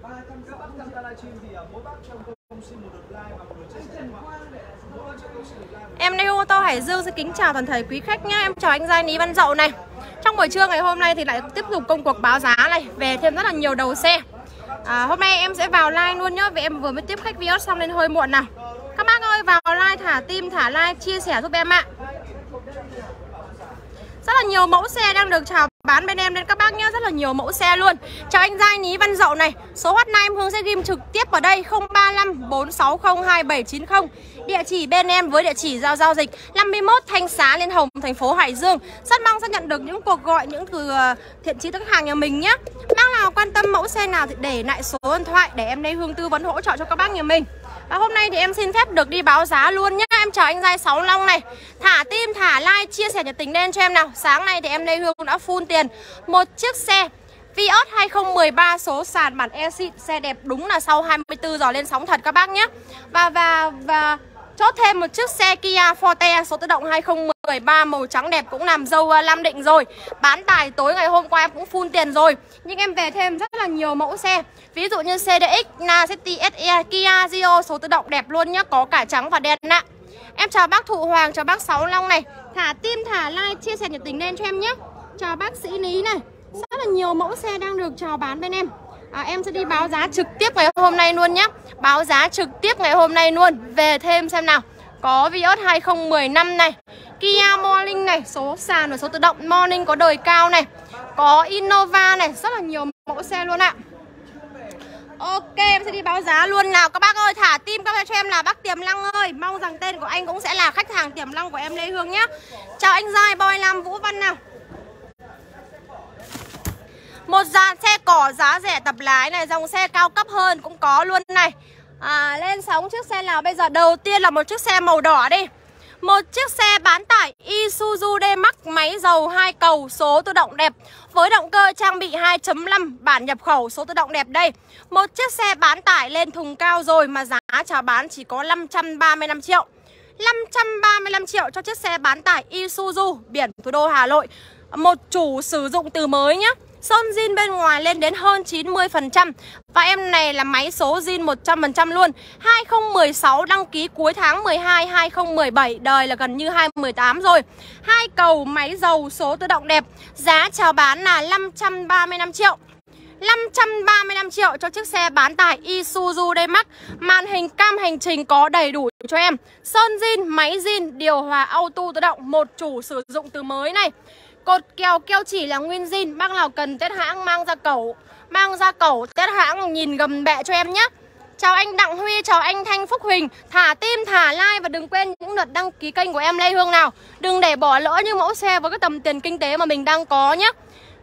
Các bác tham gia livestream thì mỗi bác cho công xin một lượt like và một lượt chia sẻ. Mỗi bác cho công xin lượt like. Em đây ô tô Hải Dương xin kính chào toàn thể quý khách nhá. Em chào anh Giai Ní Văn Dậu này. Trong buổi trưa ngày hôm nay thì lại tiếp tục công cuộc báo giá này, về thêm rất là nhiều đầu xe. Hôm nay em sẽ vào live luôn nhá, vì em vừa mới tiếp khách Vios xong nên hơi muộn nào. Các bác ơi, vào live thả tim, thả like, chia sẻ giúp em ạ. Rất là nhiều mẫu xe đang được chào bán bên em nên các bác nhé, rất là nhiều mẫu xe luôn. Chào anh Giai Ní Văn Dậu này. Số hotline em Hương sẽ ghim trực tiếp ở đây 035 460 2790. Địa chỉ bên em với địa chỉ giao dịch 51 Thanh Xá, Liên Hồng, thành phố Hải Dương. Rất mong sẽ nhận được những cuộc gọi những từ thiện chí tới khách hàng nhà mình nhé. Bác nào quan tâm mẫu xe nào thì để lại số điện thoại để em đây Hương tư vấn hỗ trợ cho các bác nhà mình. Và hôm nay thì em xin phép được đi báo giá luôn nhé. Em chào anh Giai Sáu Long này. Thả tim, thả like, chia sẻ nhiệt tình lên cho em nào. Sáng nay thì em đây Hương đã full tiền một chiếc xe Vios 2013 số sàn bản e xịn, xe đẹp đúng là sau 24 giờ lên sóng thật các bác nhé. Và chốt thêm một chiếc xe Kia Forte số tự động 2013 màu trắng đẹp cũng làm dâu Lam Định rồi. Bán tài tối ngày hôm qua em cũng full tiền rồi. Nhưng em về thêm rất là nhiều mẫu xe. Ví dụ như CDX, Na City SE, Kia Rio số tự động đẹp luôn nhá, có cả trắng và đen ạ. Em chào bác Thụ Hoàng, chào bác Sáu Long này. Thả tim, thả like, chia sẻ nhiệt tình lên cho em nhé. Chào bác Sĩ Lý này. Rất là nhiều mẫu xe đang được chào bán bên em. Em sẽ đi báo giá trực tiếp ngày hôm nay luôn nhé. Báo giá trực tiếp ngày hôm nay luôn. Về thêm xem nào. Có Vios 2015 này, Kia Morning này, số sàn và số tự động Morning có đời cao này. Có Innova này, rất là nhiều mẫu xe luôn ạ. Ok, em sẽ đi báo giá luôn nào. Các bác ơi, thả tim các bác cho em là bác Tiềm Năng ơi. Mong rằng tên của anh cũng sẽ là khách hàng Tiềm Năng của em Lê Hương nhé. Chào anh Giai, Boy Lam, Vũ Văn nào. Một dàn xe cỏ giá rẻ tập lái này, dòng xe cao cấp hơn cũng có luôn này. Lên sóng chiếc xe nào bây giờ? Đầu tiên là một chiếc xe màu đỏ đi. Một chiếc xe bán tải Isuzu D-Max máy dầu 2 cầu số tự động đẹp với động cơ trang bị 2.5 bản nhập khẩu số tự động đẹp đây. Một chiếc xe bán tải lên thùng cao rồi mà giá chào bán chỉ có 535 triệu. 535 triệu cho chiếc xe bán tải Isuzu biển thủ đô Hà Nội. Một chủ sử dụng từ mới nhé. Sơn zin bên ngoài lên đến hơn 90%. Và em này là máy số zin 100% luôn. 2016 đăng ký cuối tháng 12 2017, đời là gần như 2018 rồi. 2 cầu máy dầu số tự động đẹp. Giá chào bán là 535 triệu. 535 triệu cho chiếc xe bán tải Isuzu D-Max. Màn hình cam hành trình có đầy đủ cho em. Sơn zin, máy zin, điều hòa auto tự động, một chủ sử dụng từ mới này. Cột kèo keo chỉ là nguyên zin. Bác nào cần test hãng mang ra cẩu test hãng nhìn gầm bẹ cho em nhé. Chào anh Đặng Huy, chào anh Thanh Phúc Huỳnh. Thả tim, thả like và đừng quên những lượt đăng ký kênh của em Lê Hương nào. Đừng để bỏ lỡ những mẫu xe với cái tầm tiền kinh tế mà mình đang có nhé.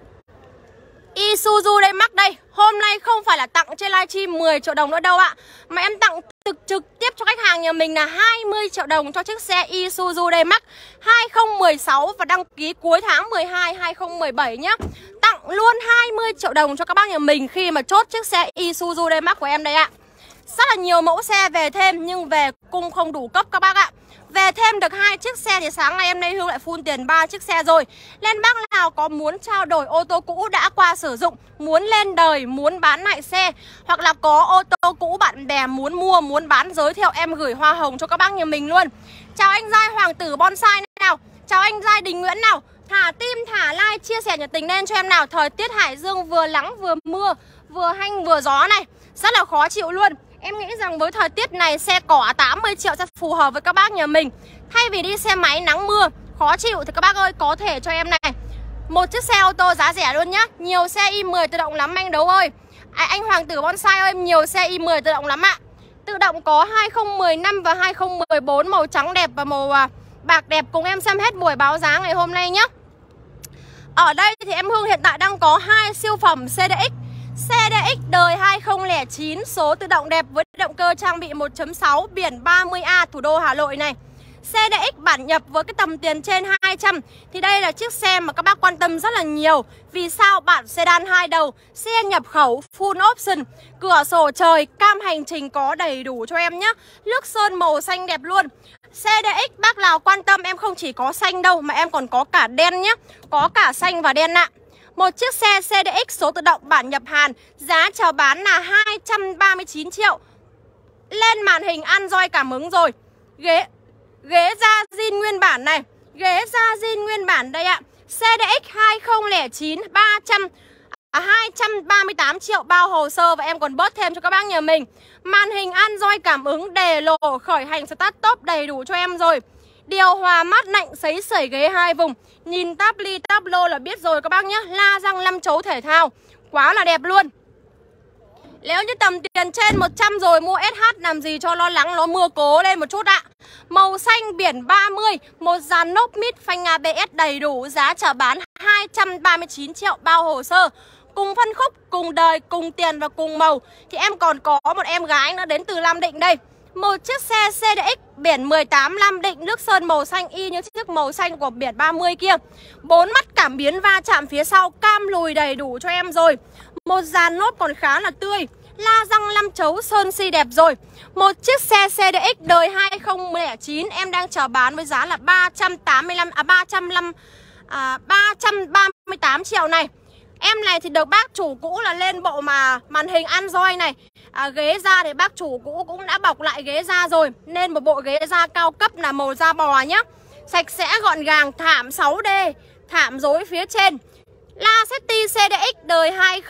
Isuzu D-Max đây. Hôm nay không phải là tặng trên livestream 10 triệu đồng nữa đâu ạ, mà em tặng trực tiếp cho khách hàng nhà mình là 20 triệu đồng cho chiếc xe Isuzu D-Max 2016 và đăng ký cuối tháng 12 2017 nhé. Tặng luôn 20 triệu đồng cho các bác nhà mình khi mà chốt chiếc xe Isuzu D-Max của em đây ạ. Rất là nhiều mẫu xe về thêm nhưng về cung không đủ cấp các bác ạ. Về thêm được 2 chiếc xe thì sáng nay em Lê Hương lại full tiền 3 chiếc xe rồi. Nên bác nào có muốn trao đổi ô tô cũ đã qua sử dụng, muốn lên đời, muốn bán lại xe, hoặc là có ô tô cũ bạn bè muốn mua, muốn bán, giới thiệu em gửi hoa hồng cho các bác nhà mình luôn. Chào anh Giai Hoàng Tử Bonsai nào. Chào anh Giai Đình Nguyễn nào. Thả tim, thả like, chia sẻ nhiệt tình lên cho em nào. Thời tiết Hải Dương vừa nắng vừa mưa, vừa hanh vừa gió này, rất là khó chịu luôn. Em nghĩ rằng với thời tiết này xe cỏ 80 triệu sẽ phù hợp với các bác nhà mình. Thay vì đi xe máy nắng mưa khó chịu thì các bác ơi có thể cho em này một chiếc xe ô tô giá rẻ luôn nhá. Nhiều xe i10 tự động lắm anh Đấu ơi. Anh Hoàng Tử Bonsai ơi, nhiều xe i10 tự động lắm ạ. Tự động có 2015 và 2014 màu trắng đẹp và màu bạc đẹp. Cùng em xem hết buổi báo giá ngày hôm nay nhá. Ở đây thì em Hương hiện tại đang có 2 siêu phẩm CDX. CDX đời 2009 số tự động đẹp với động cơ trang bị 1.6 biển 30A thủ đô Hà Nội này. CDX bản nhập với cái tầm tiền trên 200 thì đây là chiếc xe mà các bác quan tâm rất là nhiều. Vì sao? Bản sedan 2 đầu, xe nhập khẩu full option, cửa sổ trời, cam hành trình có đầy đủ cho em nhé. Nước sơn màu xanh đẹp luôn. CDX bác nào quan tâm em không chỉ có xanh đâu mà em còn có cả đen nhé. Có cả xanh và đen ạ. Một chiếc xe CDX số tự động bản nhập Hàn, giá chào bán là 239 triệu. Lên màn hình Android cảm ứng rồi. Ghế da zin nguyên bản này, ghế da zin nguyên bản đây ạ. CDX 2009 238 triệu bao hồ sơ và em còn bớt thêm cho các bác nhà mình. Màn hình Android cảm ứng đề lộ, khởi hành start top đầy đủ cho em rồi. Điều hòa mát lạnh, sấy sẩy ghế 2 vùng. Nhìn táp ly táp lô là biết rồi các bác nhé. La răng 5 chấu thể thao, quá là đẹp luôn. Nếu như tầm tiền trên 100 rồi mua SH làm gì cho lo lắng, nó mưa cố lên một chút ạ. Màu xanh biển 30, một dàn nóc mít phanh ABS đầy đủ, giá chào bán 239 triệu bao hồ sơ. Cùng phân khúc, cùng đời, cùng tiền và cùng màu. Thì em còn có một em gái nữa đến từ Nam Định đây. Một chiếc xe CDX biển 18 Nam Định, nước sơn màu xanh y như chiếc màu xanh của biển 30 kia. 4 mắt cảm biến va chạm phía sau, cam lùi đầy đủ cho em rồi. Một dàn nốt còn khá là tươi, la răng 5 chấu sơn si đẹp rồi. Một chiếc xe CDX đời 2009 em đang chào bán với giá là 338 triệu này. Em này thì được bác chủ cũ là lên bộ mà màn hình Android này. Ghế da thì bác chủ cũ cũng đã bọc lại ghế da rồi, nên một bộ ghế da cao cấp là màu da bò nhá. Sạch sẽ gọn gàng, thảm 6D, thảm rối phía trên. Lacetti CDX đời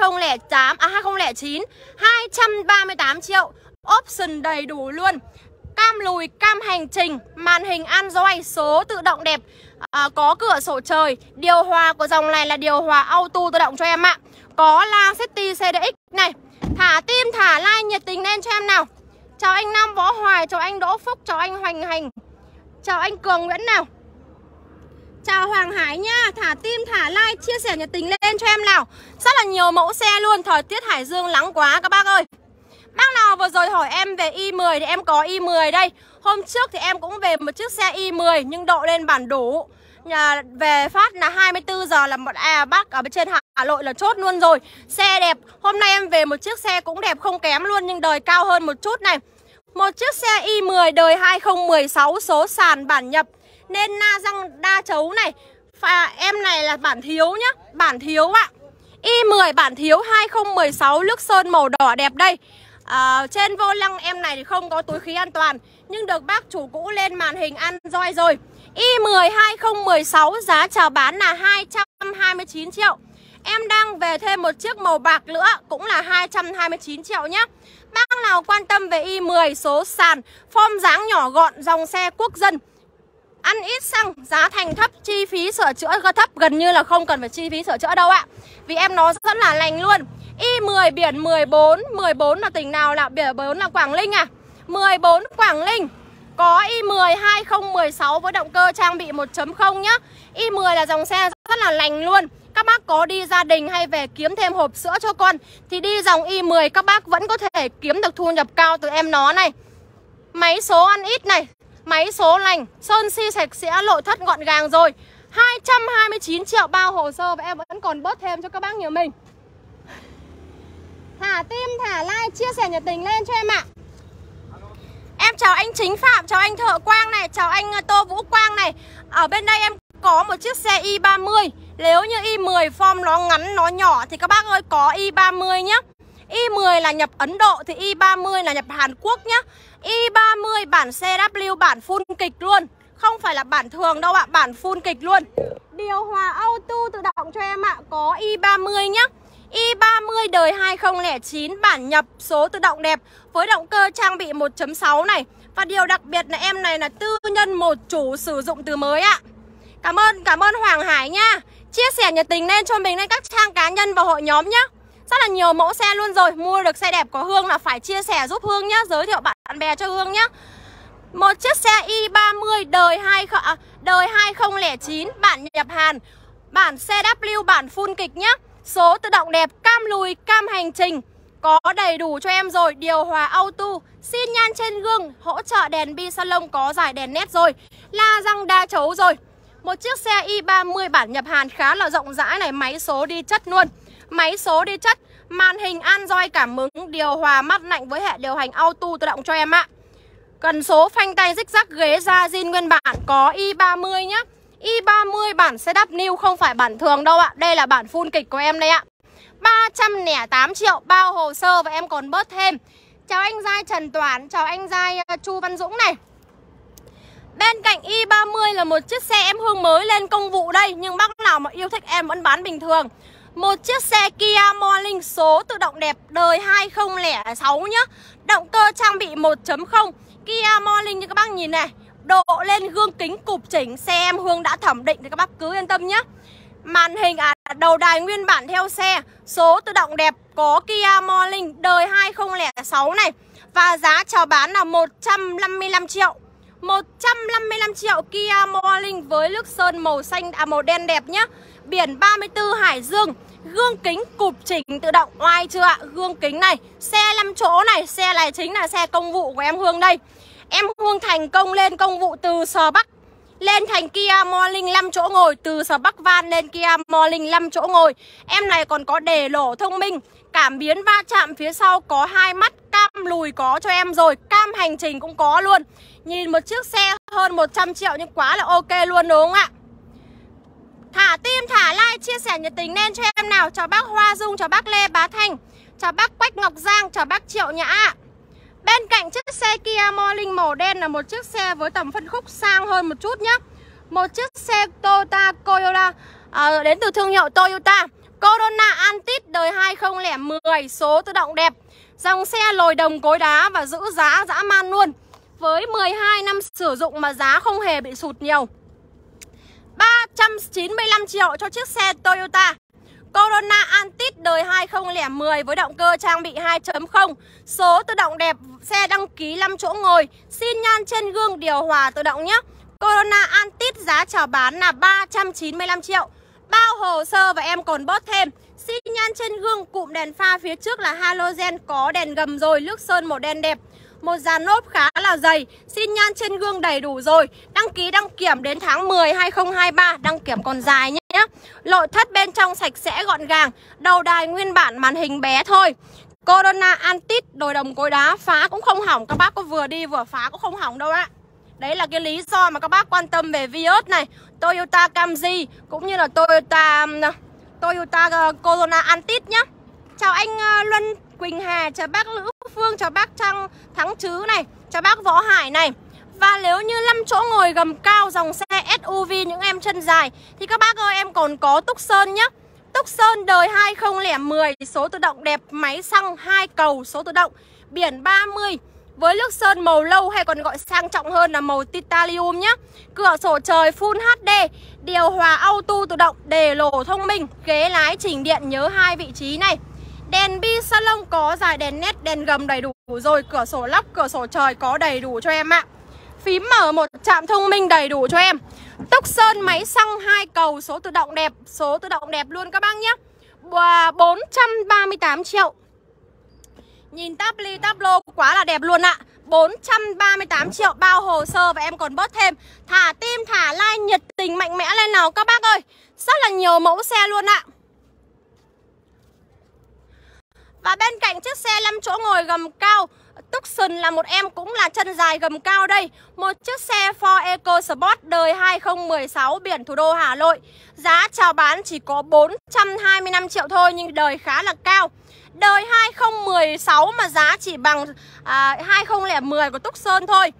2009 238 triệu. Option đầy đủ luôn. Cam lùi, cam hành trình, màn hình Android, số tự động đẹp, có cửa sổ trời. Điều hòa của dòng này là điều hòa auto tự động cho em ạ. Có Lacetti CDX này. Thả tim, thả like nhiệt tình lên cho em nào. Chào anh Nam Võ Hoài, chào anh Đỗ Phúc, chào anh Hoành Hành, chào anh Cường Nguyễn nào. Chào Hoàng Hải nha. Thả tim, thả like, chia sẻ nhiệt tình lên cho em nào. Rất là nhiều mẫu xe luôn. Thời tiết Hải Dương nắng quá các bác ơi. Bác nào vừa rồi hỏi em về i10 thì em có i10 đây. Hôm trước thì em cũng về một chiếc xe i10 nhưng độ lên bản đủ. Về phát là 24 giờ là một bác ở bên trên Hà Nội là chốt luôn rồi. Xe đẹp. Hôm nay em về một chiếc xe cũng đẹp không kém luôn nhưng đời cao hơn một chút này. Một chiếc xe i10 đời 2016 số sàn bản nhập, nên la răng đa chấu này. Em này là bản thiếu nhá, bản thiếu ạ. i10 bản thiếu 2016, nước sơn màu đỏ đẹp đây. Trên vô lăng em này thì không có túi khí an toàn, nhưng được bác chủ cũ lên màn hình Android rồi. i10 2016 giá chào bán là 229 triệu. Em đang về thêm một chiếc màu bạc nữa, cũng là 229 triệu nhé. Bác nào quan tâm về i10 số sàn, form dáng nhỏ gọn, dòng xe quốc dân, ăn ít xăng, giá thành thấp, chi phí sửa chữa thấp, gần như là không cần phải chi phí sửa chữa đâu ạ. Vì em nó rất là lành luôn. i10 biển 14, 14 là tỉnh nào là biển 14 là Quảng Ninh à? 14 Quảng Ninh. Có i10 2016 với động cơ trang bị 1.0 nhá. i10 là dòng xe rất là lành luôn. Các bác có đi gia đình hay về kiếm thêm hộp sữa cho con thì đi dòng i10 các bác vẫn có thể kiếm được thu nhập cao từ em nó này. Máy số ăn ít này, máy số lành, sơn si sạch sẽ, nội thất gọn gàng rồi. 229 triệu bao hồ sơ và em vẫn còn bớt thêm cho các bác nhiều mình. Thả tim, thả like, chia sẻ nhiệt tình lên cho em ạ. Em chào anh Chính Phạm, chào anh Thợ Quang này, chào anh Tô Vũ Quang này. Ở bên đây em có một chiếc xe i30. Nếu như i10 form nó ngắn, nó nhỏ thì các bác ơi có i30 nhá. i10 là nhập Ấn Độ thì i30 là nhập Hàn Quốc nhá. i30 bản CW, bản full kịch luôn, không phải là bản thường đâu ạ, bản full kịch luôn. Điều hòa auto tự động cho em ạ. Có i30 nhá. i30 đời 2009 bản nhập, số tự động đẹp với động cơ trang bị 1.6 này. Và điều đặc biệt là em này là tư nhân một chủ sử dụng từ mới ạ. Cảm ơn Hoàng Hải nha. Chia sẻ nhiệt tình lên cho mình lên các trang cá nhân và hội nhóm nhá. Rất là nhiều mẫu xe luôn rồi. Mua được xe đẹp của Hương là phải chia sẻ giúp Hương nhá, giới thiệu bạn bè cho Hương nhá. Một chiếc xe i30 đời 2009 bản nhập Hàn, bản CW, bản full kịch nhá. Số tự động đẹp, cam lùi, cam hành trình, có đầy đủ cho em rồi. Điều hòa auto, xin nhan trên gương, hỗ trợ đèn bi salon, có giải đèn nét rồi. La răng đa chấu rồi. Một chiếc xe i30 bản nhập Hàn khá là rộng rãi này, máy số đi chất luôn. Máy số đi chất, màn hình Android cảm ứng, điều hòa mát lạnh với hệ điều hành auto tự động cho em ạ. Cần số phanh tay rích rắc, ghế da zin nguyên bản, có i30 nhá. i30 bản setup new, không phải bản thường đâu ạ. Đây là bản full kịch của em đây ạ. 308 triệu bao hồ sơ và em còn bớt thêm. Chào anh Giai Trần Toản, chào anh Giai Chu Văn Dũng này. Bên cạnh i30 là một chiếc xe em Hương mới lên công vụ đây, nhưng bác nào mà yêu thích em vẫn bán bình thường. Một chiếc xe Kia Morning số tự động đẹp đời 2006 nhá. Động cơ trang bị 1.0 Kia Morning như các bác nhìn này. Độ lên gương kính cụp chỉnh, xe em Hương đã thẩm định thì các bác cứ yên tâm nhá. Màn hình đầu đài nguyên bản theo xe, số tự động đẹp, có Kia Morning đời 2006 này. Và giá chào bán là 155 triệu. 155 triệu Kia Morning với lướt sơn màu xanh màu đen đẹp nhá. Biển 34 Hải Dương, gương kính cụp chỉnh tự động, oai chưa ạ? Gương kính này, xe 5 chỗ này, xe này chính là xe công vụ của em Hương đây. Em Hương thành công lên công vụ từ Sò Bắc lên thành Kia Morning 5 chỗ ngồi, từ Sò Bắc van lên Kia Morning 5 chỗ ngồi. Em này còn có đề lỗ thông minh, cảm biến va chạm phía sau có 2 mắt, cam lùi có cho em rồi, cam hành trình cũng có luôn. Nhìn một chiếc xe hơn 100 triệu nhưng quá là ok luôn đúng không ạ? Thả tim, thả like, chia sẻ nhiệt tình lên cho em nào. Chào bác Hoa Dung, chào bác Lê Bá Thanh, chào bác Quách Ngọc Giang, chào bác Triệu Nhã. Bên cạnh chiếc xe Kia Morning màu đen là một chiếc xe với tầm phân khúc sang hơn một chút nhá. Một chiếc xe Toyota Corolla đến từ thương hiệu Toyota Corona Antis đời 2010, số tự động đẹp. Dòng xe lồi đồng cối đá và giữ giá dã man luôn. Với 12 năm sử dụng mà giá không hề bị sụt nhiều. 395 triệu cho chiếc xe Toyota Corona Antis đời 2010 với động cơ trang bị 2.0, số tự động đẹp, xe đăng ký 5 chỗ ngồi, xin nhan trên gương điều hòa tự động nhé. Corona Antis giá chào bán là 395 triệu. Bao hồ sơ và em còn bớt thêm. Xi nhan trên gương, cụm đèn pha phía trước là halogen, có đèn gầm rồi, lướt sơn màu đen đẹp. Một dàn lốp khá là dày, xi nhan trên gương đầy đủ rồi. Đăng ký đăng kiểm đến tháng 10 2023, đăng kiểm còn dài nhé. Nội thất bên trong sạch sẽ gọn gàng, đầu đài nguyên bản, màn hình bé thôi. Corona Antis đồi đồng cối đá, phá cũng không hỏng, các bác có vừa đi vừa phá cũng không hỏng đâu ạ. Đấy là cái lý do mà các bác quan tâm về Vios này, Toyota Camry cũng như là Toyota Corona Antis nhá. Chào anh Luân Quỳnh Hà, chào bác Lữ Phương, chào bác Trăng Thắng Trứ này, chào bác Võ Hải này. Và nếu như 5 chỗ ngồi gầm cao, dòng xe SUV những em chân dài thì các bác ơi, em còn có Tucson nhá. Tucson đời 2010, số tự động đẹp, máy xăng 2 cầu, số tự động, biển 30 với lướt sơn màu lâu hay còn gọi sang trọng hơn là màu titanium nhá. Cửa sổ trời Full HD, điều hòa auto tự động, đề lỗ thông minh, ghế lái chỉnh điện nhớ 2 vị trí này. Đèn bi salon có dải đèn nét, đèn gầm đầy đủ rồi, cửa sổ lóc, cửa sổ trời có đầy đủ cho em ạ. Phím mở một chạm thông minh đầy đủ cho em. Tucson máy xăng 2 cầu, số tự động đẹp, số tự động đẹp luôn các bác nhé. 438 triệu. Nhìn táp ly táp lô quá là đẹp luôn ạ. 438 triệu bao hồ sơ và em còn bớt thêm. Thả tim, thả like, nhiệt tình mạnh mẽ lên nào các bác ơi. Rất là nhiều mẫu xe luôn ạ. Và bên cạnh chiếc xe 5 chỗ ngồi gầm cao Tucson là một em cũng là chân dài gầm cao đây. Một chiếc xe Ford EcoSport đời 2016, biển thủ đô Hà Nội. Giá chào bán chỉ có 425 triệu thôi nhưng đời khá là cao. Đời 2016 mà giá chỉ bằng 2010 của Tucson thôi.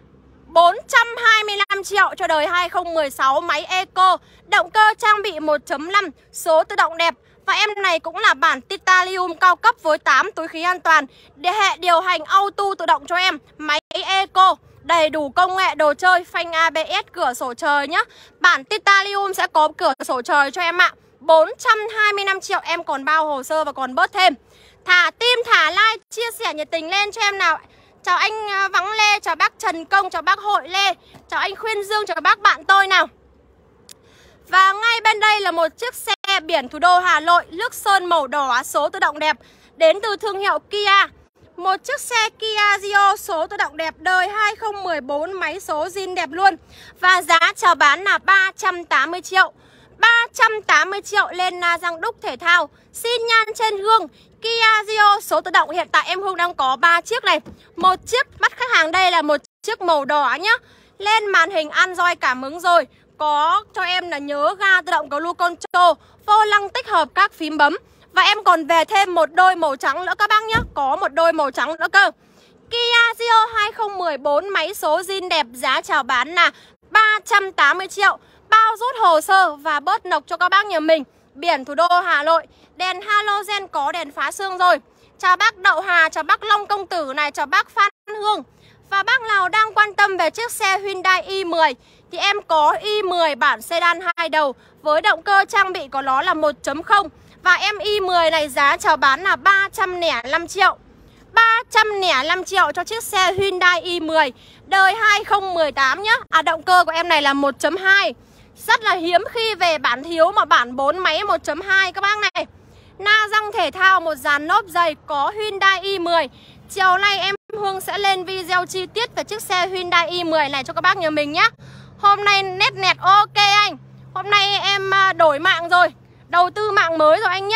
425 triệu cho đời 2016, máy Eco, động cơ trang bị 1.5, số tự động đẹp. Và em này cũng là bản titanium cao cấp với 8 túi khí an toàn, hệ điều hành auto tự động cho em, máy Eco, đầy đủ công nghệ đồ chơi, phanh ABS, cửa sổ trời nhá. Bản titanium sẽ có cửa sổ trời cho em ạ. 425 triệu em còn bao hồ sơ và còn bớt thêm. Thả tim, thả like, chia sẻ nhiệt tình lên cho em nào. Chào anh Vắng Lê, chào bác Trần Công, chào bác Hội Lê, chào anh Khuyên Dương, chào bác bạn tôi nào. Và ngay bên đây là một chiếc xe biển thủ đô Hà Nội, lướt sơn màu đỏ, số tự động đẹp, đến từ thương hiệu Kia. Một chiếc xe Kia Rio số tự động đẹp đời 2014, máy số zin đẹp luôn. Và giá chào bán là 380 triệu. 380 triệu lên răng đúc thể thao, xin nhan trên gương. Kia Rio số tự động hiện tại em Hương đang có 3 chiếc này. Một chiếc bắt khách hàng đây là một chiếc màu đỏ nhá. Lên màn hình Android cảm ứng rồi. có cho em là nhớ ga tự động Blue Control, vô lăng tích hợp các phím bấm. Và em còn về thêm một đôi màu trắng nữa các bác nhé. Có một đôi màu trắng nữa cơ. Kia Rio 2014 máy số zin đẹp, giá chào bán là 380 triệu. Bao rút hồ sơ và bớt nộc cho các bác nhà mình. Biển thủ đô Hà Nội. Đèn halogen có đèn phá sương rồi. Chào bác Đậu Hà, chào bác Long Công Tử này, chào bác Phan Hương. Và bác nào đang quan tâm về chiếc xe Hyundai i10 thì em có i10 bản sedan 2 đầu với động cơ trang bị của nó là 1.0. Và em i10 này giá chào bán là 305 triệu. 305 triệu cho chiếc xe Hyundai i10 đời 2018 nhá. Động cơ của em này là 1.2. Rất là hiếm khi về bản thiếu mà bản 4 máy 1.2 các bác này. Na răng thể thao, một dàn nốp dày, có Hyundai i10. Chiều nay em Hương sẽ lên video chi tiết về chiếc xe Hyundai i10 này cho các bác nhà mình nhé. Hôm nay nét nẹt ok anh. Hôm nay em đổi mạng rồi, đầu tư mạng mới rồi anh nhé.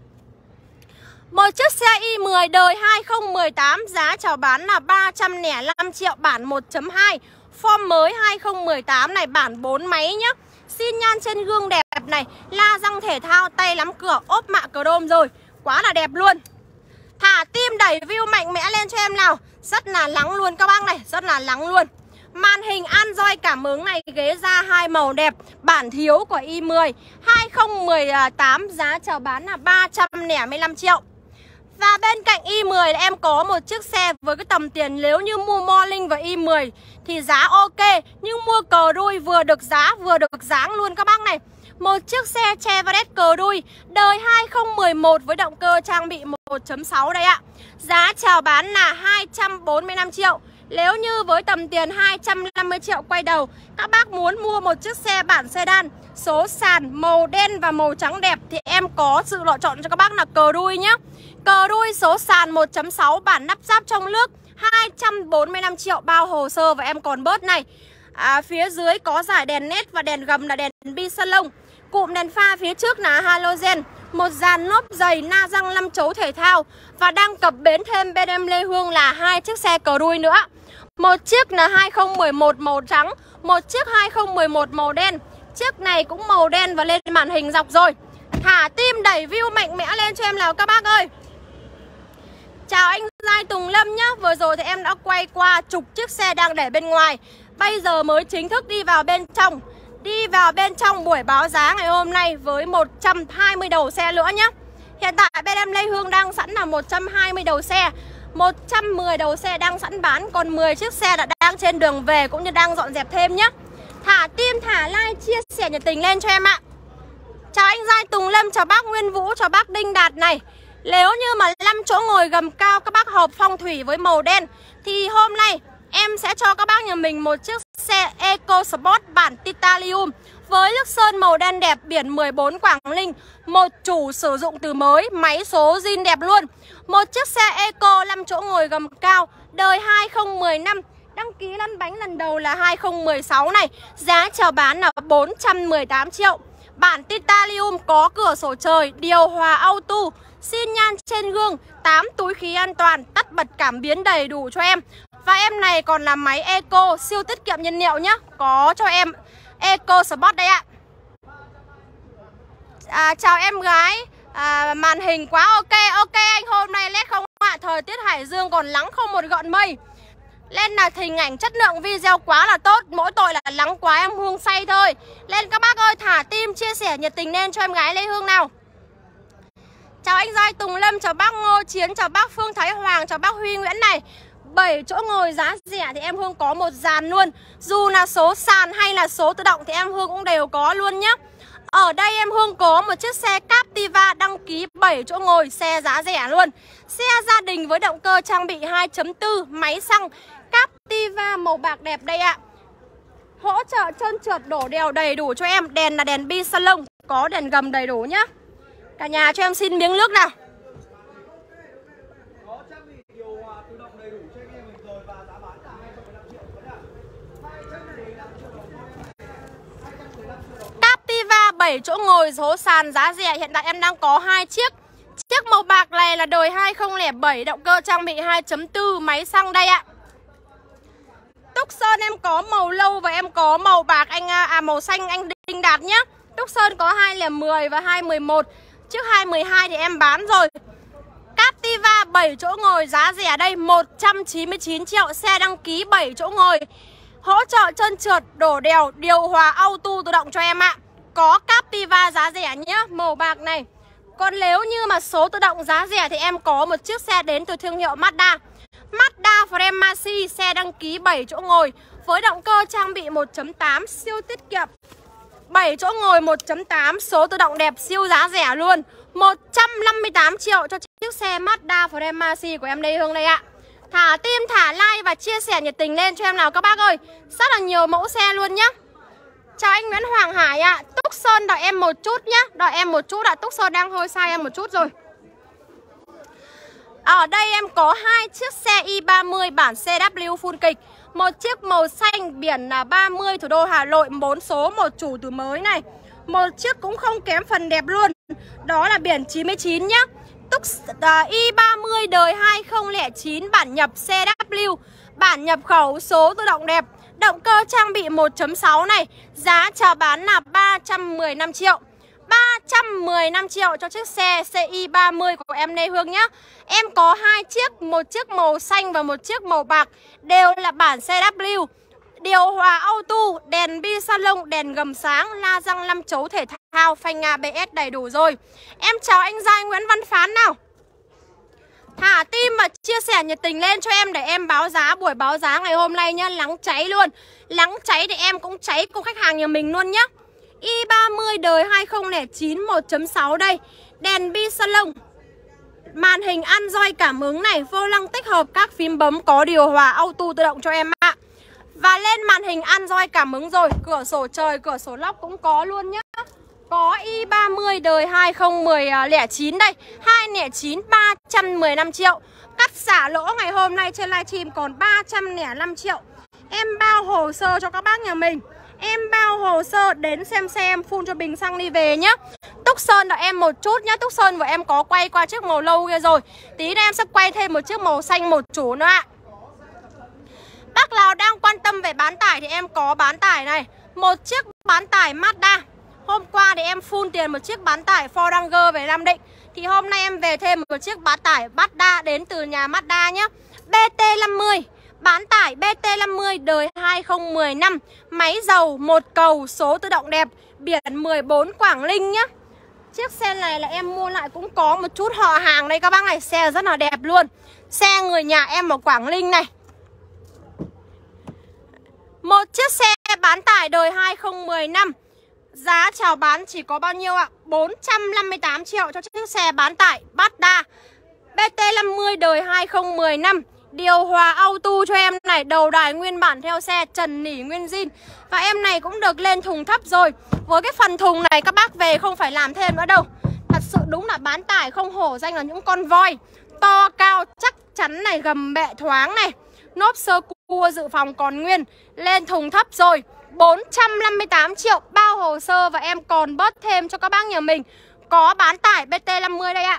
Một chiếc xe i10 đời 2018 giá chào bán là 305 triệu bản 1.2. Form mới 2018 này, bản 4 máy nhé. Xin nhan trên gương đẹp này, la răng thể thao, tay nắm cửa, ốp mạ chrome rồi. Quá là đẹp luôn. Thả tim đẩy view mạnh mẽ lên cho em nào. Rất là lắng luôn các bác này, rất là lắng luôn. Màn hình Android cảm ứng này, ghế da 2 màu đẹp, bản thiếu của i10 2018 giá chào bán là 305 triệu. Và bên cạnh i10 em có một chiếc xe với cái tầm tiền nếu như mua Morning và i10 thì giá ok, nhưng mua cờ đuôi vừa được giá vừa được dáng luôn các bác này. Một chiếc xe Chevrolet cờ đuôi đời 2011 với động cơ trang bị 1.6 đây ạ. Giá chào bán là 245 triệu. Nếu như với tầm tiền 250 triệu quay đầu, các bác muốn mua một chiếc xe bản sedan số sàn màu đen và màu trắng đẹp thì em có sự lựa chọn cho các bác là cờ đuôi nhé. Cờ đuôi số sàn 1.6 bản lắp ráp trong nước 245 triệu bao hồ sơ và em còn bớt này. Phía dưới có dải đèn nét và đèn gầm là đèn bi salon. Cụm đèn pha phía trước là halogen. Một dàn nốp dày, na răng 5 chấu thể thao. Và đang cập bến thêm bên em Lê Hương là 2 chiếc xe cờ đuôi nữa. Một chiếc là 2011 màu trắng, một chiếc 2011 màu đen. Chiếc này cũng màu đen và lên màn hình dọc rồi. Thả tim đẩy view mạnh mẽ lên cho em nào các bác ơi. Chào anh Giai Tùng Lâm nhá. Vừa rồi thì em đã quay qua chục chiếc xe đang để bên ngoài. Bây giờ mới chính thức đi vào bên trong. Đi vào bên trong buổi báo giá ngày hôm nay với 120 đầu xe nữa nhá. Hiện tại bên em Lê Hương đang sẵn là 120 đầu xe. 110 đầu xe đang sẵn bán. Còn 10 chiếc xe đã đang trên đường về cũng như đang dọn dẹp thêm nhá. Thả tim, thả like, chia sẻ nhiệt tình lên cho em ạ. Chào anh Giai Tùng Lâm, chào bác Nguyên Vũ, chào bác Đinh Đạt này. Nếu như mà 5 chỗ ngồi gầm cao các bác hợp phong thủy với màu đen thì hôm nay em sẽ cho các bác nhà mình một chiếc xe Eco Sport bản titanium với nước sơn màu đen đẹp, biển 14 Quảng Ninh. Một chủ sử dụng từ mới, máy số zin đẹp luôn. Một chiếc xe Eco 5 chỗ ngồi gầm cao đời 2015. Đăng ký lăn bánh lần đầu là 2016 này. Giá chào bán là 418 triệu. Bản titanium có cửa sổ trời, điều hòa auto, xin nhan trên gương, 8 túi khí an toàn, tắt bật cảm biến đầy đủ cho em. Và em này còn là máy Eco siêu tiết kiệm nhiên liệu nhá. Có cho em Eco Sport đây ạ. Chào em gái. Màn hình quá ok. Ok anh, hôm nay led không ạ. Thời tiết Hải Dương còn nắng không một gợn mây. Lên là hình ảnh chất lượng video quá là tốt. Mỗi tội là nắng quá em Hương say thôi. Lên các bác ơi, thả tim chia sẻ nhiệt tình lên cho em gái Lê Hương nào. Chào anh Giai Tùng Lâm, chào bác Ngô Chiến, chào bác Phương Thái Hoàng, chào bác Huy Nguyễn này. 7 chỗ ngồi giá rẻ thì em Hương có một dàn luôn. Dù là số sàn hay là số tự động thì em Hương cũng đều có luôn nhé. Ở đây em Hương có một chiếc xe Captiva đăng ký 7 chỗ ngồi, xe giá rẻ luôn. Xe gia đình với động cơ trang bị 2.4, máy xăng Captiva màu bạc đẹp đây ạ. Hỗ trợ trơn trượt đổ đèo đầy đủ cho em. Đèn là đèn bi salon, có đèn gầm đầy đủ nhá. Cả nhà cho em xin miếng nước nào. Có trang bị điều hòa tự động đầy đủ cho anh em mình rồi và giá bán là 215 triệu vẫn ạ. 215 triệu đồng thôi em. 215 triệu đồng. Captiva 7 chỗ ngồi số sàn giá rẻ. Hiện tại em đang có 2 chiếc. Chiếc màu bạc này là đời 2007, động cơ trang bị 2.4, máy xăng đây ạ. Tucson em có màu lâu và em có màu bạc màu xanh anh Đinh Đạt nhá. Tucson có 210 và 211. Chiếc 212 thì em bán rồi. Captiva 7 chỗ ngồi giá rẻ đây 199 triệu. Xe đăng ký 7 chỗ ngồi, hỗ trợ trơn trượt, đổ đèo, điều hòa auto tự động cho em ạ. Có Captiva giá rẻ nhá, màu bạc này. Còn nếu như mà số tự động giá rẻ thì em có một chiếc xe đến từ thương hiệu Mazda. Mazda Fremasi, xe đăng ký 7 chỗ ngồi với động cơ trang bị 1.8 siêu tiết kiệm. 7 chỗ ngồi 1.8, số tự động đẹp, siêu giá rẻ luôn. 158 triệu cho chiếc xe Mazda Fremasi của em đây Hương đây ạ. Thả tim, thả like và chia sẻ nhiệt tình lên cho em nào các bác ơi. Rất là nhiều mẫu xe luôn nhá. Chào anh Nguyễn Hoàng Hải ạ. Tucson đợi em một chút nhá. Đợi em một chút ạ. Tucson đang hơi sai em một chút rồi. Ở đây em có 2 chiếc xe i30 bản CW full kịch. Một chiếc màu xanh biển là 30 thủ đô Hà Nội 4 số, một chủ từ mới này. Một chiếc cũng không kém phần đẹp luôn. Đó là biển 99 nhá. i30 đời 2009 bản nhập CW, bản nhập khẩu, số tự động đẹp, động cơ trang bị 1.6 này. Giá chào bán là 315 triệu. 315 triệu cho chiếc xe CI30 của em Lê Hương nhá. Em có 2 chiếc, một chiếc màu xanh và một chiếc màu bạc, đều là bản CW. Điều hòa auto, đèn bi salon, đèn gầm sáng, la răng 5 chấu thể thao, phanh ABS đầy đủ rồi. Em chào anh Giai Nguyễn Văn Phán nào. Thả tim và chia sẻ nhiệt tình lên cho em để em báo giá buổi báo giá ngày hôm nay nhá. Lắng cháy luôn. Lắng cháy thì em cũng cháy cùng khách hàng nhà mình luôn nhá. i30 đời 2009 1.6 đây. Đèn bi salon, màn hình Android cảm ứng này, vô lăng tích hợp các phím bấm, có điều hòa auto tự động cho em ạ. Và lên màn hình Android cảm ứng rồi. Cửa sổ trời, cửa sổ lóc cũng có luôn nhá. Có i30 đời 2009 đây. 209 315 triệu. Cắt xả lỗ ngày hôm nay trên livestream còn 305 triệu. Em bao hồ sơ cho các bác nhà mình. Em bao hồ sơ đến xem xe em phun cho bình xăng đi về nhá. Tucson đợi em một chút nhá. Tucson của em có quay qua chiếc màu lâu kia rồi. Tí nữa em sẽ quay thêm một chiếc màu xanh một chủ nữa ạ. Bác nào đang quan tâm về bán tải thì em có bán tải này. Một chiếc bán tải Mazda. Hôm qua thì em full tiền một chiếc bán tải Ford Ranger về Nam Định. Thì hôm nay em về thêm một chiếc bán tải Mazda đến từ nhà Mazda nhá. BT50. Bán tải BT50 đời 2015. Máy dầu, một cầu, số tự động đẹp, biển 14 Quảng Ninh nhá. Chiếc xe này là em mua lại cũng có một chút họ hàng đây các bác này. Xe rất là đẹp luôn. Xe người nhà em ở Quảng Ninh này. Một chiếc xe bán tải đời 2015. Giá chào bán chỉ có bao nhiêu ạ? 458 triệu cho chiếc xe bán tải Mazda BT50 đời 2015. Điều hòa auto cho em này, đầu đài nguyên bản theo xe, trần nỉ nguyên zin. Và em này cũng được lên thùng thấp rồi. Với cái phần thùng này các bác về không phải làm thêm nữa đâu. Thật sự đúng là bán tải không hổ danh là những con voi. To cao chắc chắn này, gầm bệ thoáng này. Nốp sơ cua dự phòng còn nguyên. Lên thùng thấp rồi. 458 triệu bao hồ sơ và em còn bớt thêm cho các bác nhà mình. Có bán tải BT50 đây ạ.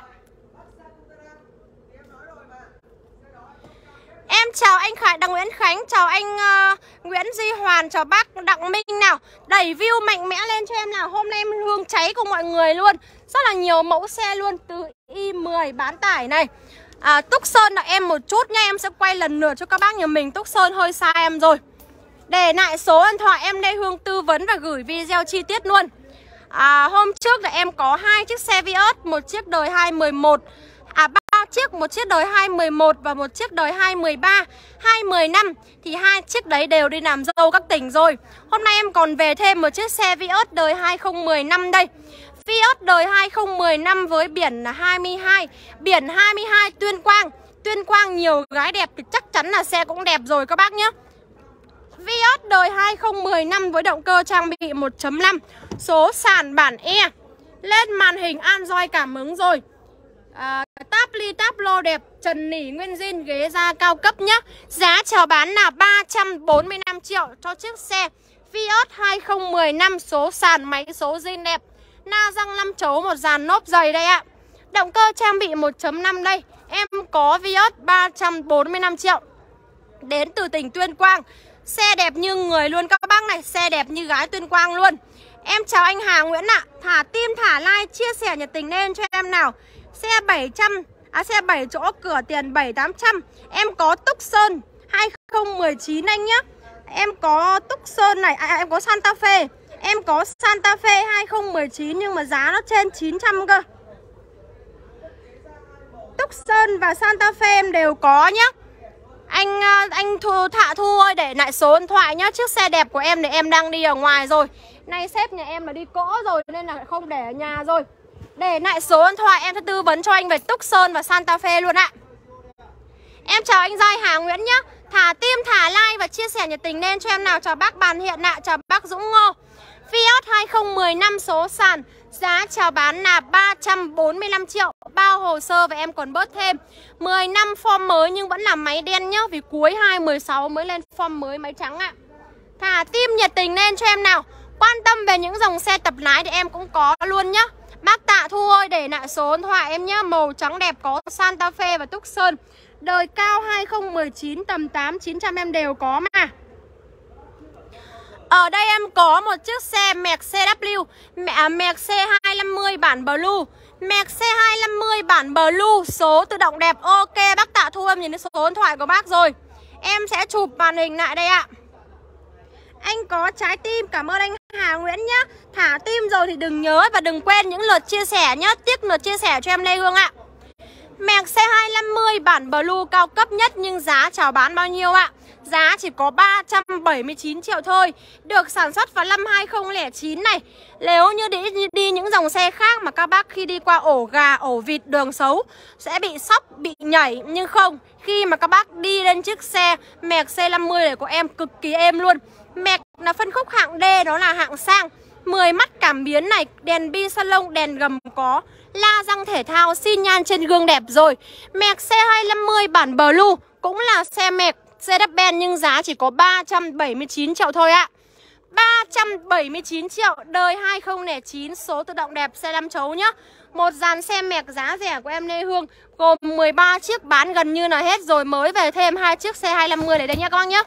Em chào anh Khải, Đặng Nguyễn Khánh, chào anh Nguyễn Duy Hoàn, chào bác Đặng Minh nào. Đẩy view mạnh mẽ lên cho em nào. Hôm nay em hương cháy cùng mọi người luôn. Rất là nhiều mẫu xe luôn. Từ i10 bán tải này. Tucson đợi em một chút nha. Em sẽ quay lần lượt cho các bác nhà mình. Tucson hơi xa em rồi. Để lại số điện thoại em đây Hương tư vấn và gửi video chi tiết luôn. Hôm trước là em có 2 chiếc xe Vios, một chiếc đời 2011, 3 chiếc, một chiếc đời 2011 và một chiếc đời 2013, 2015. Thì 2 chiếc đấy đều đi làm dâu các tỉnh rồi. Hôm nay em còn về thêm một chiếc xe Vios đời 2015 đây. Vios đời 2015 với biển là 22, biển 22 Tuyên Quang. Tuyên Quang nhiều gái đẹp thì chắc chắn là xe cũng đẹp rồi các bác nhé. Vios đời 2015 với động cơ trang bị 1.5, số sàn bản E. Lên màn hình Android cảm ứng rồi. Táp ly táp lô đẹp, trần nỉ nguyên zin, ghế da cao cấp nhá. Giá chào bán là 345 triệu cho chiếc xe Vios 2015, số sàn máy số zin đẹp. Na răng 5 chấu, một dàn nốp dày đây ạ. Động cơ trang bị 1.5 đây. Em có Vios 345 triệu. Đến từ tỉnh Tuyên Quang. Xe đẹp như người luôn các bác này, xe đẹp như gái Tuyên Quang luôn. Em chào anh Hà Nguyễn ạ. Thả tim thả like chia sẻ nhiệt tình lên cho em nào. Xe 7 chỗ cửa tiền 7-800. Em có Tucson 2019 anh nhá. Em có Tucson này, em có Santa Fe. Em có Santa Fe 2019 nhưng mà giá nó trên 900 cơ. Tucson và Santa Fe em đều có nhá. Anh Thu ơi, để lại số điện thoại nhá. Chiếc xe đẹp của em thì em đang đi ở ngoài rồi. Nay sếp nhà em là đi cỗ rồi nên là không để ở nhà rồi. Để lại số điện thoại em sẽ tư vấn cho anh về Tucson và Santa Fe luôn ạ. Em chào anh Giai Hà Nguyễn nhá. Thả tim thả like và chia sẻ nhiệt tình lên cho em nào. Chào bác Bàn Hiện ạ, chào bác Dũng Ngô. Fiat 2015 số sàn, giá chào bán là 345 triệu, bao hồ sơ và em còn bớt thêm. 10 năm form mới nhưng vẫn là máy đen nhá, vì cuối 2016 mới lên form mới máy trắng ạ. Thả tim nhiệt tình lên cho em nào. Quan tâm về những dòng xe tập lái thì em cũng có luôn nhá. Bác Tạ Thu ơi, để lại số điện thoại em nhá. Màu trắng đẹp có Santa Fe và Tucson. Đời cao 2019 tầm 8-900 em đều có mà. Ở đây em có một chiếc xe Mercedes Merc C250 bản Blue. Merc C250 bản Blue, số tự động đẹp. Ok bác Tạ Thu, em nhìn thấy số điện thoại của bác rồi. Em sẽ chụp màn hình lại đây ạ. Anh có trái tim, cảm ơn anh Hà Nguyễn nhá. Thả tim rồi thì đừng nhớ và đừng quên những lượt chia sẻ nhá. Tiếc lượt chia sẻ cho em Lê Hương ạ. Merc C250 bản Blue cao cấp nhất nhưng giá chào bán bao nhiêu ạ? Giá chỉ có 379 triệu thôi. Được sản xuất vào năm 2009 này. Nếu như đi những dòng xe khác mà các bác khi đi qua ổ gà, ổ vịt, đường xấu sẽ bị sóc, bị nhảy. Nhưng không, khi mà các bác đi lên chiếc xe Merc C50 này của em cực kỳ êm luôn. Merc là phân khúc hạng D, đó là hạng sang. 10 mắt cảm biến này, đèn bi salon, đèn gầm có, la răng thể thao, xi nhan trên gương đẹp rồi. Merc C250 bản Blue cũng là xe Merc Mercedes-Benz nhưng giá chỉ có 379 triệu thôi ạ. 379 triệu, đời 2009, số tự động đẹp, xe 5 chấu nhá. Một dàn xe Merc giá rẻ của em Lê Hương gồm 13 chiếc bán gần như là hết rồi, mới về thêm 2 chiếc xe 250 này đây nhá các bác nhá.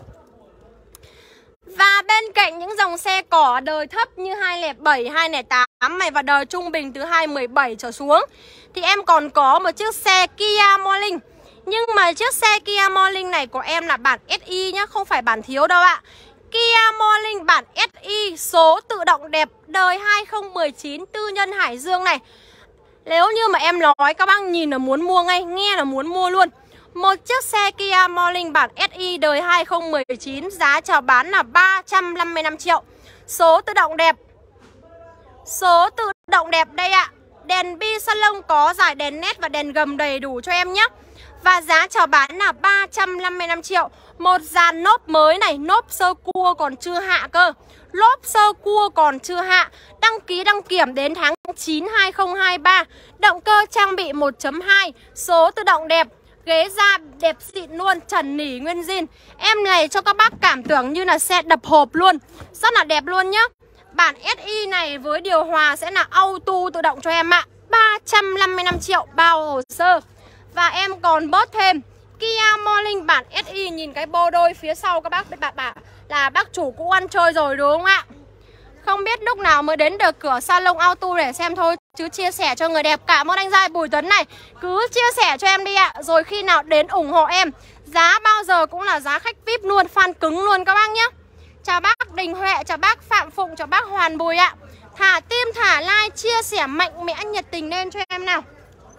Và bên cạnh những dòng xe cỏ đời thấp như 207, 208 này và đời trung bình từ 217 trở xuống thì em còn có một chiếc xe Kia Morning. Nhưng mà chiếc xe Kia Morning này của em là bản SI nhá, không phải bản thiếu đâu ạ. Kia Morning bản SI, số tự động đẹp, đời 2019, tư nhân Hải Dương này. Nếu như mà em nói các bác nhìn là muốn mua ngay, nghe là muốn mua luôn. Một chiếc xe Kia Morning bản SI đời 2019, giá chào bán là 355 triệu. Số tự động đẹp. Số tự động đẹp đây ạ. Đèn bi salon có, giải đèn nét và đèn gầm đầy đủ cho em nhé. Và giá chào bán là 355 triệu. Một dàn lốp mới này, lốp sơ cua còn chưa hạ cơ. Lốp sơ cua còn chưa hạ. Đăng ký đăng kiểm đến tháng 9 2023. Động cơ trang bị 1.2, số tự động đẹp. Ghế da đẹp xịn luôn, trần nỉ nguyên zin. Em này cho các bác cảm tưởng như là xe đập hộp luôn. Rất là đẹp luôn nhá. Bản SI này với điều hòa sẽ là auto tự động cho em ạ. 355 triệu bao hồ sơ. Và em còn bớt thêm Kia Morning bản SI. Nhìn cái bô đôi phía sau các bác bảo là bác chủ cũ ăn chơi rồi đúng không ạ? Không biết lúc nào mới đến được cửa salon auto để xem thôi, chứ chia sẻ cho người đẹp. Cảm ơn anh Giai Bùi Tuấn này. Cứ chia sẻ cho em đi ạ. Rồi khi nào đến ủng hộ em. Giá bao giờ cũng là giá khách VIP luôn, fan cứng luôn các bác nhé. Chào bác Đình Huệ, chào bác Phạm Phụng, chào bác Hoàn Bùi ạ. Thả tim, thả like, chia sẻ mạnh mẽ nhiệt tình lên cho em nào.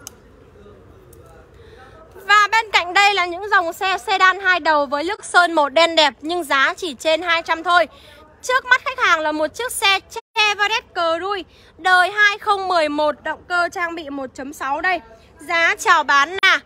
Và bên cạnh đây là những dòng xe sedan 2 đầu với lướt sơn màu đen đẹp nhưng giá chỉ trên 200 thôi. Trước mắt khách hàng là một chiếc xe Chevrolet Cruze đời 2011, động cơ trang bị 1.6 đây. Giá chào bán là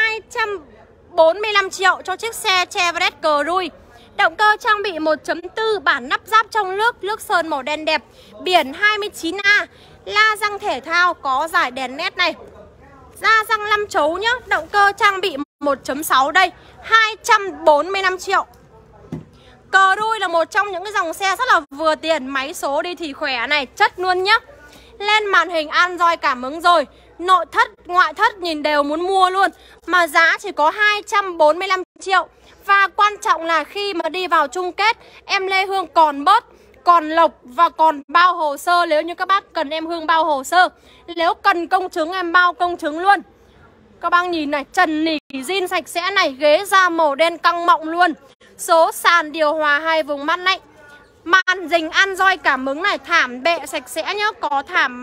245 triệu cho chiếc xe Chevrolet Cruze. Động cơ trang bị 1.4, bản nắp ráp trong nước sơn màu đen đẹp, biển 29A, la răng thể thao có giải đèn nét này. Da răng 5 chấu nhá, động cơ trang bị 1.6 đây, 245 triệu. Cruze là một trong những cái dòng xe rất là vừa tiền, máy số đi thì khỏe này, chất luôn nhá. Lên màn hình Android cảm ứng rồi. Nội thất, ngoại thất nhìn đều muốn mua luôn. Mà giá chỉ có 245 triệu. Và quan trọng là khi mà đi vào chung kết, em Lê Hương còn bớt, còn lộc và còn bao hồ sơ. Nếu như các bác cần em Hương bao hồ sơ, nếu cần công chứng em bao công chứng luôn. Các bác nhìn này, trần nỉ zin sạch sẽ này, ghế da màu đen căng mọng luôn. Số sàn điều hòa 2 vùng mát lạnh. Màn hình Android cảm ứng này, thảm bệ sạch sẽ nhá, có thảm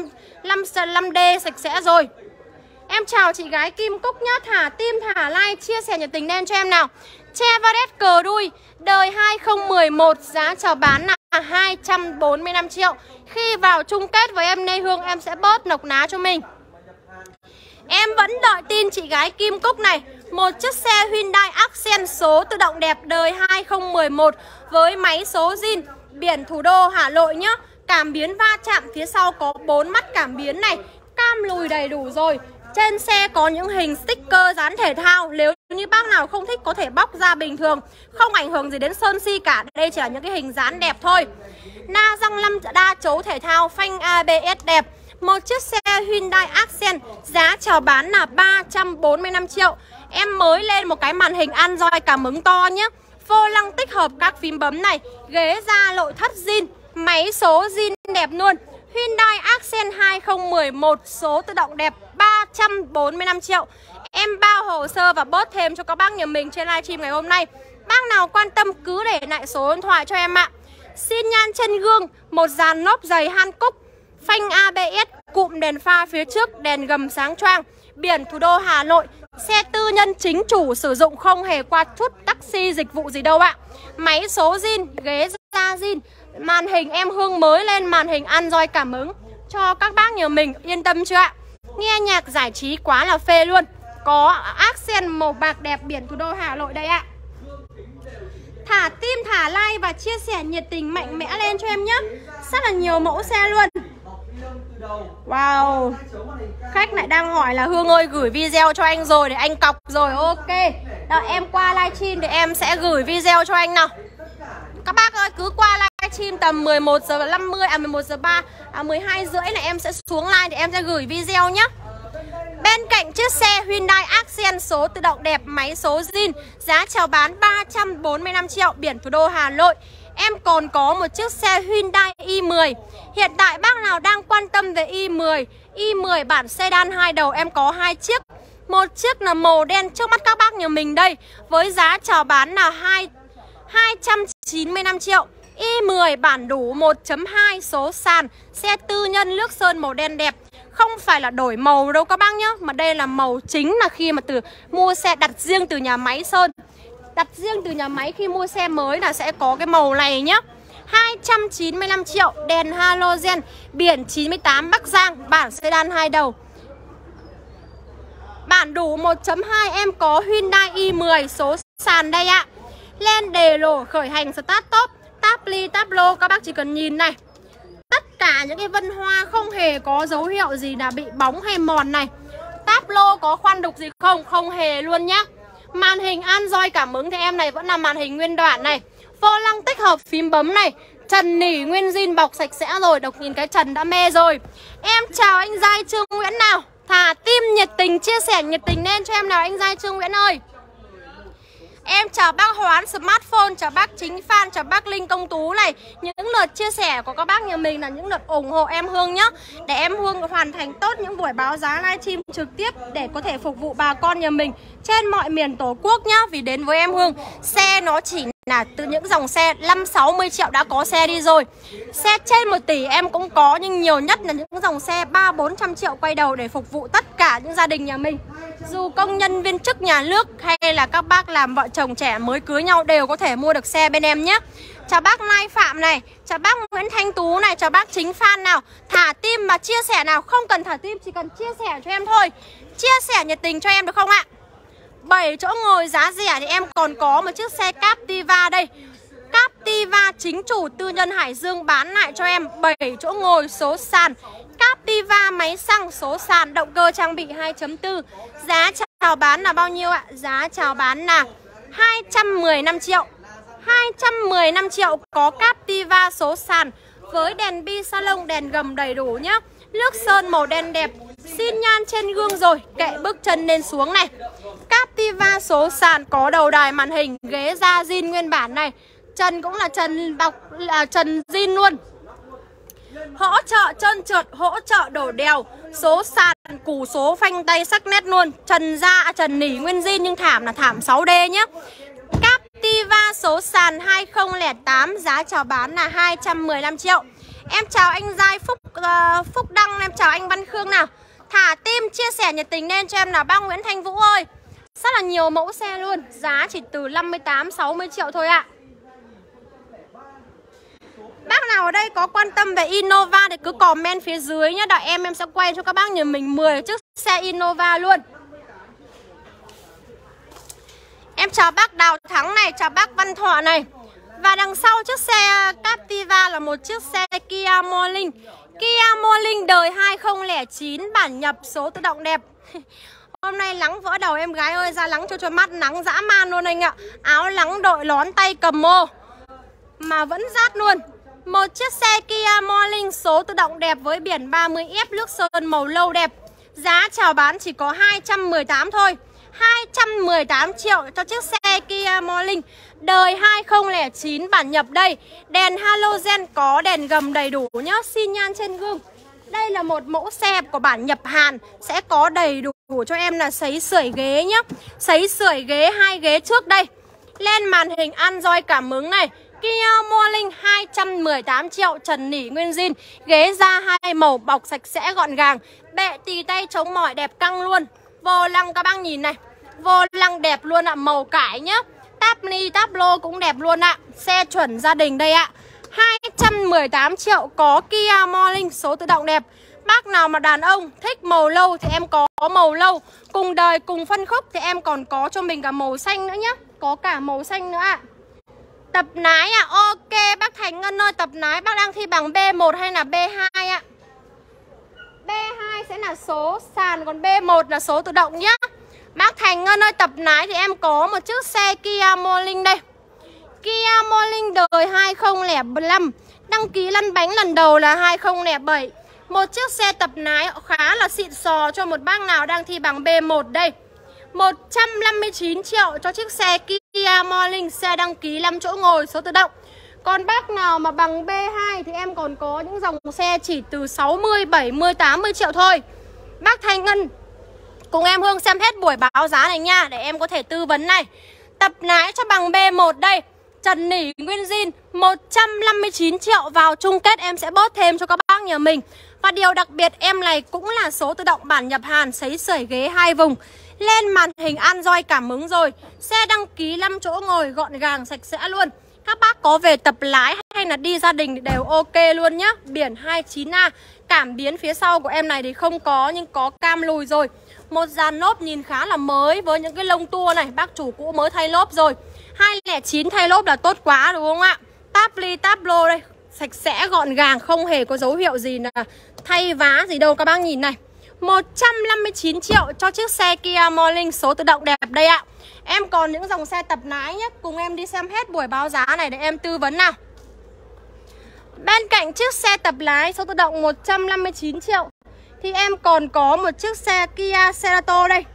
5D sạch sẽ rồi. Em chào chị gái Kim Cúc nhá, thả tim thả like, chia sẻ nhiệt tình lên cho em nào. Chevrolet cờ đuôi đời 2011, giá chào bán là 245 triệu. Khi vào chung kết với em Lê Hương em sẽ bớt nộc ná cho mình. Em vẫn đợi tin chị gái Kim Cúc này. Một chiếc xe Hyundai Accent số tự động đẹp đời 2011 với máy số zin, biển Thủ Đô Hà Nội nhá. Cảm biến va chạm phía sau có 4 mắt cảm biến này, cam lùi đầy đủ rồi. Trên xe có những hình sticker dán thể thao. Nếu như bác nào không thích có thể bóc ra bình thường, không ảnh hưởng gì đến sơn si cả. Đây chỉ là những cái hình dán đẹp thôi. Na răng 5 đa chấu thể thao, phanh ABS đẹp. Một chiếc xe Hyundai Accent, giá chào bán là 345 triệu. Em mới lên một cái màn hình Android cảm ứng to nhé. Vô lăng tích hợp các phím bấm này, ghế da nội thất zin, máy số zin đẹp luôn. Hyundai Accent 2011 số tự động đẹp, 345 triệu. Em bao hồ sơ và bớt thêm cho các bác nhà mình trên livestream ngày hôm nay. Bác nào quan tâm cứ để lại số điện thoại cho em ạ. Xin nhan chân gương, một dàn lốp giày Hankook, phanh ABS, cụm đèn pha phía trước, đèn gầm sáng choang, biển Thủ Đô Hà Nội. Xe tư nhân chính chủ sử dụng, không hề qua chút taxi dịch vụ gì đâu ạ. Máy số zin, ghế da zin. Màn hình em Hương mới lên màn hình Android cảm ứng cho các bác nhà mình, yên tâm chưa ạ? Nghe nhạc giải trí quá là phê luôn. Có accent màu bạc đẹp, biển Thủ Đô Hà Nội đây ạ. Thả tim, thả like và chia sẻ nhiệt tình mạnh mẽ lên cho em nhé. Rất là nhiều mẫu xe luôn. Wow. Khách lại đang hỏi là Hương ơi gửi video cho anh rồi để anh cọc rồi. Ok. Đó, em qua livestream thì em sẽ gửi video cho anh nào. Các bác ơi cứ qua livestream tầm 11 giờ 50 11 giờ 3 12 rưỡi là em sẽ xuống live để em sẽ gửi video nhé. Bên cạnh chiếc xe Hyundai Accent số tự động đẹp, máy số zin, giá chào bán 345 triệu, biển Thủ Đô Hà Nội. Em còn có một chiếc xe Hyundai i10. Hiện tại bác nào đang quan tâm về i10 bản sedan 2 đầu em có 2 chiếc. Một chiếc là màu đen trước mắt các bác nhà mình đây, với giá chào bán là 295 triệu. i10 bản đủ 1.2 số sàn, xe tư nhân nước sơn màu đen đẹp. Không phải là đổi màu đâu các bác nhá, mà đây là màu chính là khi mà mua xe đặt riêng từ nhà máy sơn. Đặt riêng từ nhà máy khi mua xe mới là sẽ có cái màu này nhá. 295 triệu, đèn halogen, biển 98 Bắc Giang, bản sedan 2 đầu. Bản đủ 1.2 em có Hyundai i10 số sàn đây ạ. Lên đề lổ khởi hành start top, táp ly táp lô, các bác chỉ cần nhìn này. Tất cả những cái vân hoa không hề có dấu hiệu gì là bị bóng hay mòn này. Táp lô có khoan đục gì không? Không hề luôn nhá. Màn hình Android cảm ứng thì em này vẫn là màn hình nguyên đoạn này. Vô lăng tích hợp phím bấm này. Trần nỉ nguyên zin bọc sạch sẽ rồi. Đọc nhìn cái trần đã mê rồi. Em chào anh Giai Trương Nguyễn nào. Thả tim nhiệt tình, chia sẻ nhiệt tình lên cho em nào anh Giai Trương Nguyễn ơi. Em chào bác Hoán Smartphone, chào bác Chính Phan, chào bác Linh Công Tú này. Những lượt chia sẻ của các bác nhà mình là những lượt ủng hộ em Hương nhá. Để em Hương hoàn thành tốt những buổi báo giá livestream trực tiếp để có thể phục vụ bà con nhà mình trên mọi miền Tổ quốc nhá. Vì đến với em Hương, xe nó chỉ là từ những dòng xe 5-60 triệu đã có xe đi rồi. Xe trên 1 tỷ em cũng có, nhưng nhiều nhất là những dòng xe 300-400 triệu quay đầu để phục vụ tất cả những gia đình nhà mình. Dù công nhân viên chức nhà nước hay là các bác làm vợ chồng trẻ mới cưới nhau đều có thể mua được xe bên em nhé. Chào bác Mai Phạm này, chào bác Nguyễn Thanh Tú này, chào bác Chính Phan nào. Thả tim mà chia sẻ nào, không cần thả tim, chỉ cần chia sẻ cho em thôi. Chia sẻ nhiệt tình cho em được không ạ? 7 chỗ ngồi giá rẻ thì em còn có một chiếc xe Captiva đây. Captiva chính chủ tư nhân Hải Dương bán lại cho em 7 chỗ ngồi số sàn. Captiva máy xăng số sàn, động cơ trang bị 2.4. Giá chào bán là bao nhiêu ạ? Giá chào bán là 215 triệu. 215 triệu có Captiva số sàn với đèn bi salon, đèn gầm đầy đủ nhá. Nước sơn màu đen đẹp. Xin nhan trên gương rồi, kệ bước chân lên xuống này. Captiva số sàn có đầu đài màn hình, ghế da zin nguyên bản này. Trần cũng là trần bọc, là trần zin luôn. Hỗ trợ trơn trượt, hỗ trợ đổ đèo. Số sàn củ số phanh tay sắc nét luôn. Trần da, trần nỉ nguyên zin nhưng thảm là thảm 6D nhé. Captiva số sàn 2008, giá chào bán là 215 triệu. Em chào anh Giai Phúc Đăng, em chào anh Văn Khương nào. Thả tim chia sẻ nhiệt tình lên cho em nào bác Nguyễn Thanh Vũ ơi. Rất là nhiều mẫu xe luôn, giá chỉ từ 58-60 triệu thôi ạ. Bác nào ở đây có quan tâm về Innova thì cứ comment phía dưới nhé. Đợi em sẽ quay cho các bác nhà mình 10 chiếc xe Innova luôn. Em chào bác Đào Thắng này, chào bác Văn Thọ này. Và đằng sau chiếc xe Captiva là một chiếc xe Kia Morning. Kia Morning đời 2009, bản nhập, số tự động đẹp. Hôm nay nắng vỡ đầu em gái ơi, ra nắng cho mắt, nắng dã man luôn anh ạ. Áo nắng đội nón tay cầm mô mà vẫn rát luôn. Một chiếc xe Kia Morning số tự động đẹp với biển 30F nước sơn màu lâu đẹp. Giá chào bán chỉ có 218 thôi. 218 triệu cho chiếc xe Kia Morning đời 2009 bản nhập đây. Đèn halogen có đèn gầm đầy đủ nhá, xi nhan trên gương. Đây là một mẫu xe của bản nhập Hàn, sẽ có đầy đủ cho em là sấy sưởi ghế nhá. Sấy sưởi ghế, 2 ghế trước đây. Lên màn hình Android cảm ứng này. Kia Morning 218 triệu, trần nỉ nguyên zin. Ghế da 2 màu, bọc sạch sẽ gọn gàng. Bệ tì tay chống mỏi đẹp căng luôn. Vô lăng các bác nhìn này, vô lăng đẹp luôn ạ, màu cải nhá. Táp ni táp lô cũng đẹp luôn ạ. Xe chuẩn gia đình đây ạ. 218 triệu có Kia Morning số tự động đẹp. Bác nào mà đàn ông thích màu lâu thì em có màu lâu. Cùng đời cùng phân khúc thì em còn có cho mình cả màu xanh nữa nhá. Có cả màu xanh nữa ạ. Tập nái à, ok bác Thành Ngân ơi, tập nái bác đang thi bằng B1 hay là B2 ạ? B2 sẽ là số sàn, còn B1 là số tự động nhá. Bác Thành Ngân ơi, tập nái thì em có một chiếc xe Kia Morning đây. Kia Morning đời 2005, đăng ký lăn bánh lần đầu là 2007. Một chiếc xe tập nái khá là xịn sò cho một bác nào đang thi bằng B1 đây. 159 triệu cho chiếc xe Kia Morning, xe đăng ký 5 chỗ ngồi số tự động. Còn bác nào mà bằng B2 thì em còn có những dòng xe chỉ từ 60, 70, 80 triệu thôi. Bác Thanh Ngân cùng em Hương xem hết buổi báo giá này nha, để em có thể tư vấn này. Tập nái cho bằng B1 đây, trần nỉ nguyên zin, 159 triệu. Vào chung kết em sẽ bớt thêm cho các bác nhà mình. Và điều đặc biệt em này cũng là số tự động bản nhập Hàn, sấy sưởi ghế 2 vùng. Lên màn hình Android cảm ứng rồi. Xe đăng ký 5 chỗ ngồi gọn gàng sạch sẽ luôn. Các bác có về tập lái hay là đi gia đình thì đều ok luôn nhá. Biển 29A. Cảm biến phía sau của em này thì không có, nhưng có cam lùi rồi. Một dàn lốp nhìn khá là mới với những cái lông tua này. Bác chủ cũ mới thay lốp rồi. 209 thay lốp là tốt quá đúng không ạ? Táp ly táp lô đây, sạch sẽ gọn gàng, không hề có dấu hiệu gì là thay vá gì đâu các bác nhìn này. 159 triệu cho chiếc xe Kia Morning số tự động đẹp đây ạ. Em còn những dòng xe tập lái nhé. Cùng em đi xem hết buổi báo giá này để em tư vấn nào. Bên cạnh chiếc xe tập lái số tự động 159 triệu thì em còn có một chiếc xe Kia Cerato đây.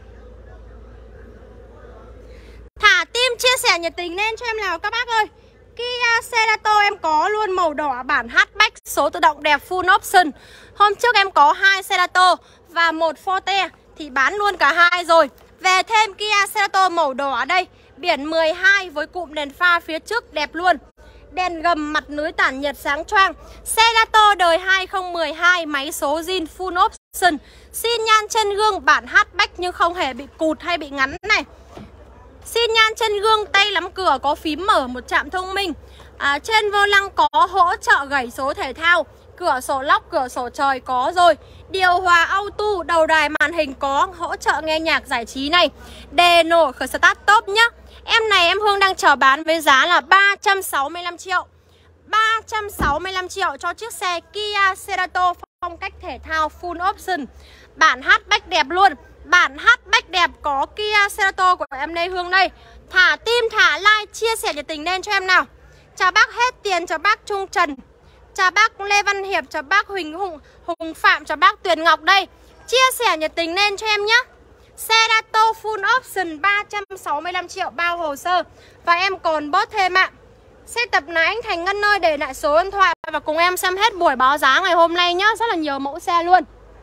Thả tim chia sẻ nhiệt tình lên cho em nào các bác ơi. Kia Cerato em có luôn màu đỏ bản hatchback số tự động đẹp full option. Hôm trước em có 2 Cerato và 1 Forte thì bán luôn cả hai rồi. Về thêm Kia Cerato màu đỏ đây, biển 12 với cụm đèn pha phía trước đẹp luôn. Đèn gầm mặt lưới tản nhiệt sáng choang. Cerato đời 2012, máy số zin full option. Xi nhan trên gương bản hatchback nhưng không hề bị cụt hay bị ngắn này. Xi nhan trên gương, tay nắm cửa có phím mở, một trạm thông minh. Trên vô lăng có hỗ trợ gảy số thể thao. Cửa sổ lóc, cửa sổ trời có rồi. Điều hòa auto, đầu đài màn hình có, hỗ trợ nghe nhạc giải trí này. Đề nổ khởi start top nhá. Em này em Hương đang chào bán với giá là 365 triệu. 365 triệu cho chiếc xe Kia Cerato phong cách thể thao full option. Bản hatchback đẹp luôn. Bản hatchback đẹp có Kia Cerato của em Lê Hương đây. Thả tim, thả like, chia sẻ nhiệt tình lên cho em nào. Chào bác Hết Tiền, chào bác Trung Trần, chào bác Lê Văn Hiệp, chào bác Hùng Phạm, chào bác Tuyền Ngọc đây. Chia sẻ nhiệt tình lên cho em nhé. Cerato full option 365 triệu bao hồ sơ. Và em còn bớt thêm ạ. Xe tập này anh Thành Ngân ơi, để lại số điện thoại và cùng em xem hết buổi báo giá ngày hôm nay nhá. Rất là nhiều mẫu xe luôn.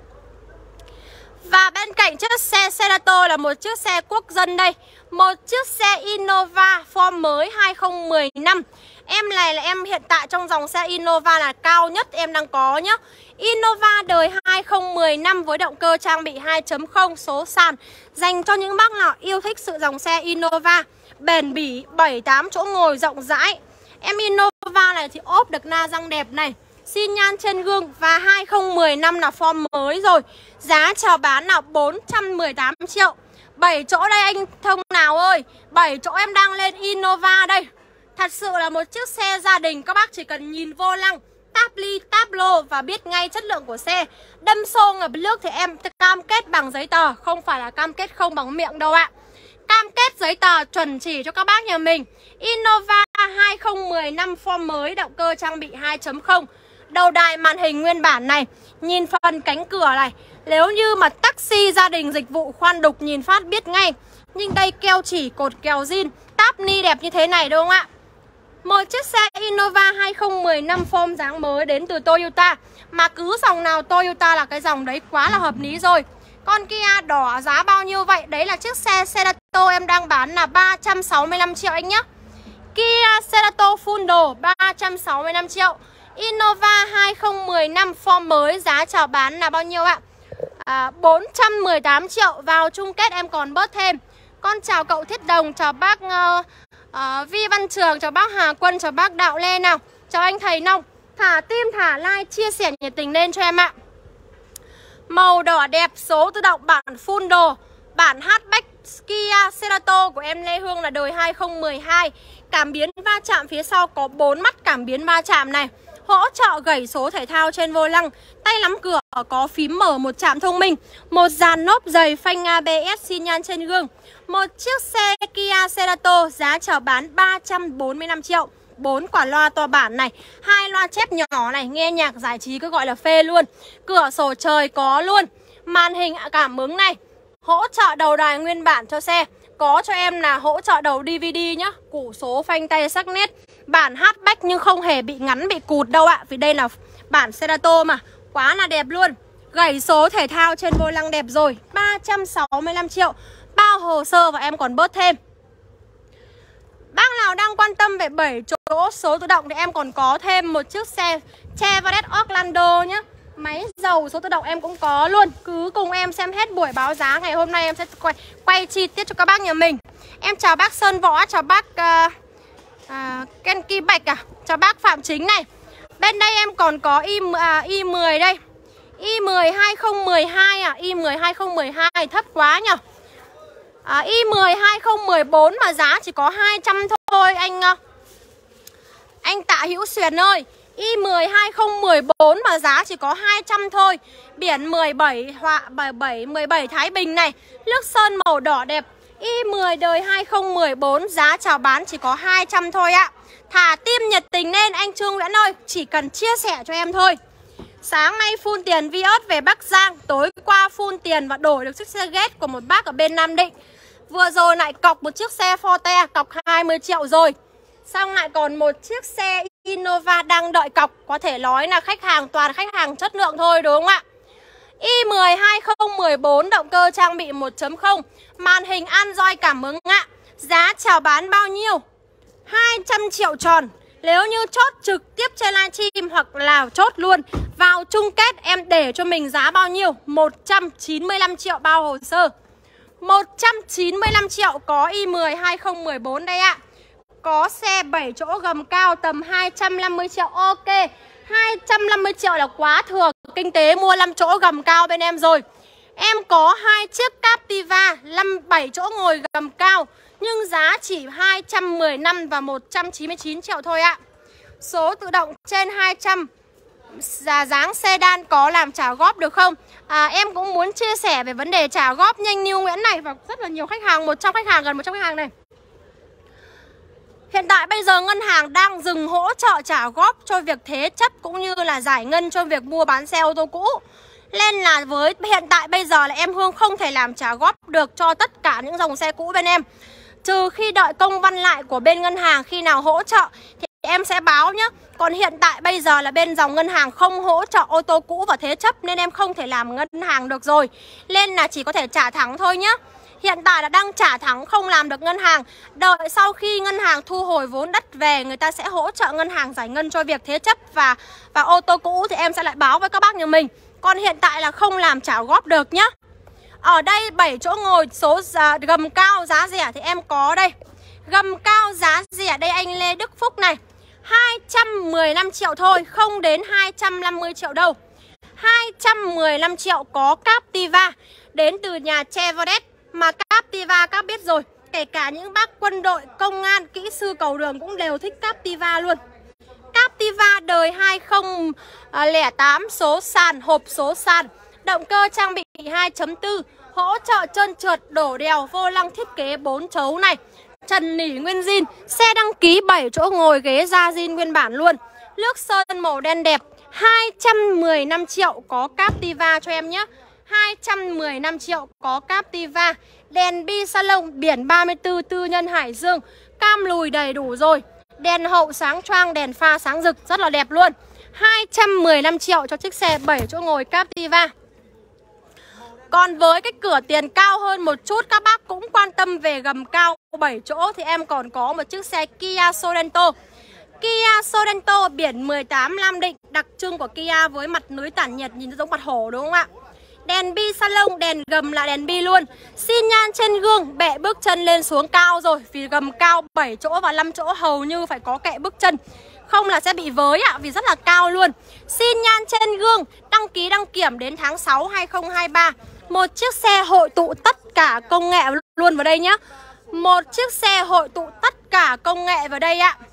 Và bên cạnh chiếc xe Cerato là một chiếc xe quốc dân đây. Một chiếc xe Innova form mới 2015. Em này là em hiện tại trong dòng xe Innova là cao nhất em đang có nhá. Innova đời 2015 với động cơ trang bị 2.0 số sàn. Dành cho những bác nào yêu thích sự dòng xe Innova. Bền bỉ, 7-8 chỗ ngồi rộng rãi. Em Innova này thì ốp được na răng đẹp này, xi nhan trên gương. Và 2015 là form mới rồi. Giá chào bán là 418 triệu. 7 chỗ đây anh Thông nào ơi. 7 chỗ em đang lên Innova đây. Thật sự là một chiếc xe gia đình. Các bác chỉ cần nhìn vô lăng, táp ly, táp lô và biết ngay chất lượng của xe. Đâm xô ngập nước thì em cam kết bằng giấy tờ, không phải là cam kết không bằng miệng đâu ạ. Cam kết giấy tờ chuẩn chỉ cho các bác nhà mình. Innova 2015 form mới, động cơ trang bị 2.0. Đầu đài màn hình nguyên bản này. Nhìn phần cánh cửa này, nếu như mà taxi gia đình dịch vụ khoan đục nhìn phát biết ngay. Nhưng đây keo chỉ, cột kèo zin, táp ni đẹp như thế này đúng không ạ? Một chiếc xe Innova 2015 form dáng mới đến từ Toyota. Mà cứ dòng nào Toyota là cái dòng đấy quá là hợp lý rồi. Con Kia đỏ giá bao nhiêu vậy? Đấy là chiếc xe Cerato em đang bán là 365 triệu anh nhé. Kia Cerato full đồ 365 triệu. Innova 2015 form mới giá chào bán là bao nhiêu ạ? 418 triệu. Vào chung kết em còn bớt thêm. Con chào cậu Thiết Đồng, chào bác Vi Văn Trường, chào bác Hà Quân, chào bác Đạo Lê nào. Chào anh Thầy Nông. Thả tim, thả like, chia sẻ nhiệt tình lên cho em ạ. Màu đỏ đẹp, số tự động bản full đồ. Bản hatchback Kia Cerato của em Lê Hương là đời 2012. Cảm biến va chạm phía sau có 4 mắt cảm biến va chạm này. Hỗ trợ gảy số thể thao trên vô lăng. Tay nắm cửa có phím mở, một chạm thông minh. Một dàn lốp dày, phanh ABS, xi nhan trên gương. Một chiếc xe Kia Cerato giá chào bán 345 triệu. 4 quả loa to bản này, 2 loa chép nhỏ này, nghe nhạc giải trí cứ gọi là phê luôn. Cửa sổ trời có luôn. Màn hình cảm ứng này. Hỗ trợ đầu đài nguyên bản cho xe. Có cho em là hỗ trợ đầu DVD nhá. Củ số, phanh tay sắc nét. Bản hatchback nhưng không hề bị ngắn, bị cụt đâu ạ. Vì đây là bản Cerato mà. Quá là đẹp luôn. Gảy số thể thao trên vô lăng đẹp rồi. 365 triệu. Bao hồ sơ và em còn bớt thêm. Bác nào đang quan tâm về 7 chỗ số tự động thì em còn có thêm một chiếc xe Chevrolet Orlando nhá. Máy dầu số tự động em cũng có luôn. Cứ cùng em xem hết buổi báo giá ngày hôm nay, em sẽ quay chi tiết cho các bác nhà mình. Em chào bác Sơn Võ, chào bác Kenki Bạch chào bác Phạm Chính này. Bên đây em còn có i10 đây. i10 2012 i10 2012 thấp quá nhỉ. i10 2014 mà giá chỉ có 200 thôi anh Tạ Hữu Xuyền ơi. i10 2014 mà giá chỉ có 200 thôi. Biển 17 Thái Bình này, nước sơn màu đỏ đẹp. i10 đời 2014 giá chào bán chỉ có 200 thôi ạ. Thả tim nhiệt tình lên anh Trương Nguyễn ơi, chỉ cần chia sẻ cho em thôi. Sáng nay full tiền Vios về Bắc Giang, tối qua full tiền và đổi được chiếc xe ghét của một bác ở bên Nam Định. Vừa rồi lại cọc một chiếc xe Forte, cọc 20 triệu rồi. Xong lại còn một chiếc xe Innova đang đợi cọc. Có thể nói là khách hàng toàn khách hàng chất lượng thôi đúng không ạ? i10 2014 động cơ trang bị 1.0, màn hình Android cảm ứng ạ. Giá chào bán bao nhiêu? 200 triệu tròn. Nếu như chốt trực tiếp trên livestream hoặc là chốt luôn vào chung kết, em để cho mình giá bao nhiêu? 195 triệu bao hồ sơ. 195 triệu có i10 2014 đây ạ. Có xe 7 chỗ gầm cao tầm 250 triệu. Ok, 250 triệu là quá thừa. Kinh tế mua 5 chỗ gầm cao bên em rồi. Em có 2 chiếc Captiva 7 chỗ ngồi gầm cao, nhưng giá chỉ 215 và 199 triệu thôi ạ. Số tự động trên 200. Dáng sedan có làm trả góp được không? Em cũng muốn chia sẻ về vấn đề trả góp nhanh New Nguyễn này. Và rất là nhiều khách hàng, 100 khách hàng, gần 100 khách hàng này. Hiện tại bây giờ ngân hàng đang dừng hỗ trợ trả góp cho việc thế chấp cũng như là giải ngân cho việc mua bán xe ô tô cũ. Nên là với hiện tại bây giờ là em Hương không thể làm trả góp được cho tất cả những dòng xe cũ bên em, trừ khi đợi công văn lại của bên ngân hàng khi nào hỗ trợ thì em sẽ báo nhé. Còn hiện tại bây giờ là bên dòng ngân hàng không hỗ trợ ô tô cũ và thế chấp nên em không thể làm ngân hàng được rồi. Nên là chỉ có thể trả thẳng thôi nhé. Hiện tại là đang trả thẳng, không làm được ngân hàng. Đợi sau khi ngân hàng thu hồi vốn đất về, người ta sẽ hỗ trợ ngân hàng giải ngân cho việc thế chấp và ô tô cũ thì em sẽ lại báo với các bác nhà mình. Còn hiện tại là không làm trả góp được nhá. Ở đây 7 chỗ ngồi số gầm cao giá rẻ thì em có đây. Gầm cao giá rẻ đây anh Lê Đức Phúc này, 215 triệu thôi, không đến 250 triệu đâu. 215 triệu có Captiva đến từ nhà Chevrolet. Mà Captiva các biết rồi, kể cả những bác quân đội, công an, kỹ sư cầu đường cũng đều thích Captiva luôn. Captiva đời 2008 số sàn, hộp số sàn, động cơ trang bị 2.4, hỗ trợ trơn trượt, đổ đèo, vô lăng thiết kế 4 chấu này, trần nỉ nguyên zin, xe đăng ký 7 chỗ ngồi, ghế da zin nguyên bản luôn, nước sơn màu đen đẹp. 215 triệu có Captiva cho em nhé. 215 triệu có Captiva. Đèn bi salon biển 34 tư nhân Hải Dương, cam lùi đầy đủ rồi. Đèn hậu sáng choang, đèn pha sáng rực, rất là đẹp luôn. 215 triệu cho chiếc xe 7 chỗ ngồi Captiva. Còn với cái cửa tiền cao hơn một chút, các bác cũng quan tâm về gầm cao 7 chỗ thì em còn có một chiếc xe Kia Sorento. Kia Sorento biển 18 Nam Định, đặc trưng của Kia với mặt lưới tản nhiệt nhìn giống mặt hổ đúng không ạ? Đèn bi salon, đèn gầm là đèn bi luôn. Xi nhan trên gương, bệ bước chân lên xuống cao rồi. Vì gầm cao 7 chỗ và 5 chỗ hầu như phải có kệ bước chân, không là sẽ bị với ạ, vì rất là cao luôn. Xi nhan trên gương, đăng ký đăng kiểm đến tháng 6 2023. Một chiếc xe hội tụ tất cả công nghệ luôn vào đây nhá. Một chiếc xe hội tụ tất cả công nghệ vào đây ạ.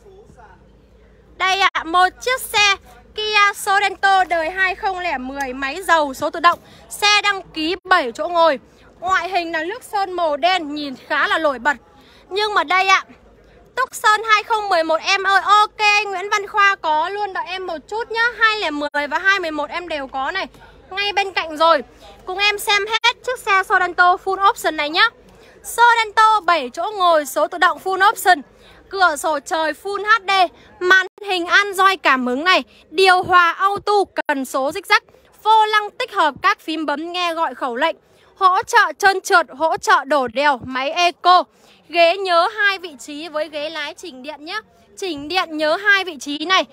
Đây ạ, một chiếc xe Kia Sorento đời 2010, máy dầu số tự động, xe đăng ký 7 chỗ ngồi. Ngoại hình là nước sơn màu đen, nhìn khá là nổi bật. Nhưng mà đây ạ, Tucson 2011 em ơi. Ok, Nguyễn Văn Khoa có luôn, đợi em một chút nhá. 210 và 211 em đều có này, ngay bên cạnh rồi. Cùng em xem hết chiếc xe Sorento full option này nhá. Sorento 7 chỗ ngồi số tự động full option, cửa sổ trời full HD, màn hình Android cảm ứng này, điều hòa auto, cần số rích rắc, vô lăng tích hợp các phím bấm nghe gọi khẩu lệnh, hỗ trợ trơn trượt, hỗ trợ đổ đèo, máy eco, ghế nhớ 2 vị trí với ghế lái chỉnh điện nhé. Chỉnh điện nhớ 2 vị trí này.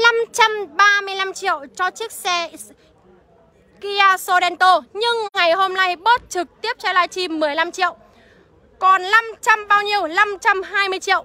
535 triệu cho chiếc xe Kia Sorento. Nhưng ngày hôm nay bớt trực tiếp cho livestream 15 triệu. Còn 500 bao nhiêu? 520 triệu.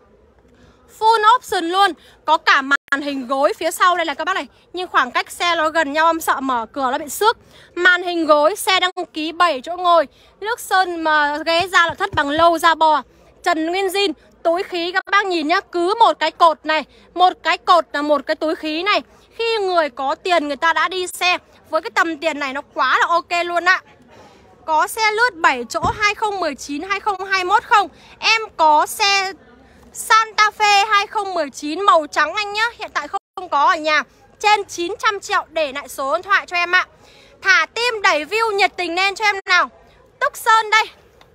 Full option luôn. Có cả màn hình gối phía sau đây là các bác này. Nhưng khoảng cách xe nó gần nhau, em sợ mở cửa nó bị xước. Màn hình gối, xe đăng ký 7 chỗ ngồi, nước sơn mà ghế da nội thất bằng lâu da bò, trần nguyên zin. Túi khí các bác nhìn nhá, cứ một cái cột này, một cái cột là một cái túi khí này. Khi người có tiền người ta đã đi xe, với cái tầm tiền này nó quá là ok luôn ạ. Có xe lướt 7 chỗ 2019, 2021 không? Em có xe Santa Fe 2019 màu trắng anh nhá. Hiện tại không có ở nhà. Trên 900 triệu, để lại số điện thoại cho em ạ. Thả tim đẩy view nhiệt tình lên cho em nào. Tucson đây.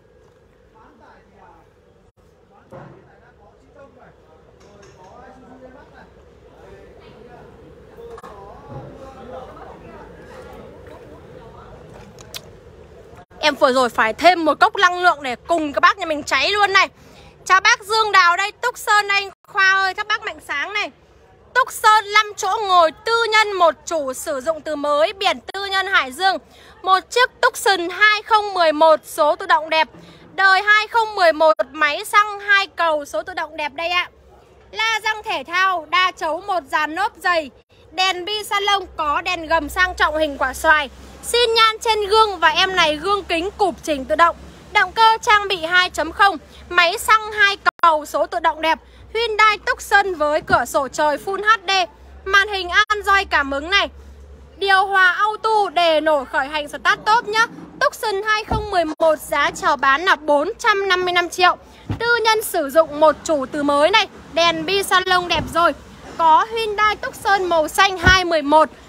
Em vừa rồi phải thêm một cốc năng lượng để cùng các bác nhà mình cháy luôn này. Chào bác Dương Đào đây, Tucson đây, Khoa ơi, các bác Mạnh Sáng này. Tucson 5 chỗ ngồi tư nhân, một chủ sử dụng từ mới, biển tư nhân Hải Dương. Một chiếc Tucson 2011 số tự động đẹp, đời 2011, máy xăng 2 cầu số tự động đẹp đây ạ. La răng thể thao, đa chấu, một dàn nốp dày, đèn bi salon, có đèn gầm sang trọng hình quả xoài, xin nhan trên gương và em này gương kính cụp chỉnh tự động. Động cơ trang bị 2.0, máy xăng 2 cầu số tự động đẹp. Hyundai Tucson với cửa sổ trời Full HD, màn hình Android cảm ứng này, điều hòa auto, đề nổ khởi hành start top nhá. Tucson 2011 giá chào bán là 455 triệu. Tư nhân sử dụng, một chủ từ mới này, đèn bi salon đẹp rồi. Có Hyundai Tucson màu xanh 2011,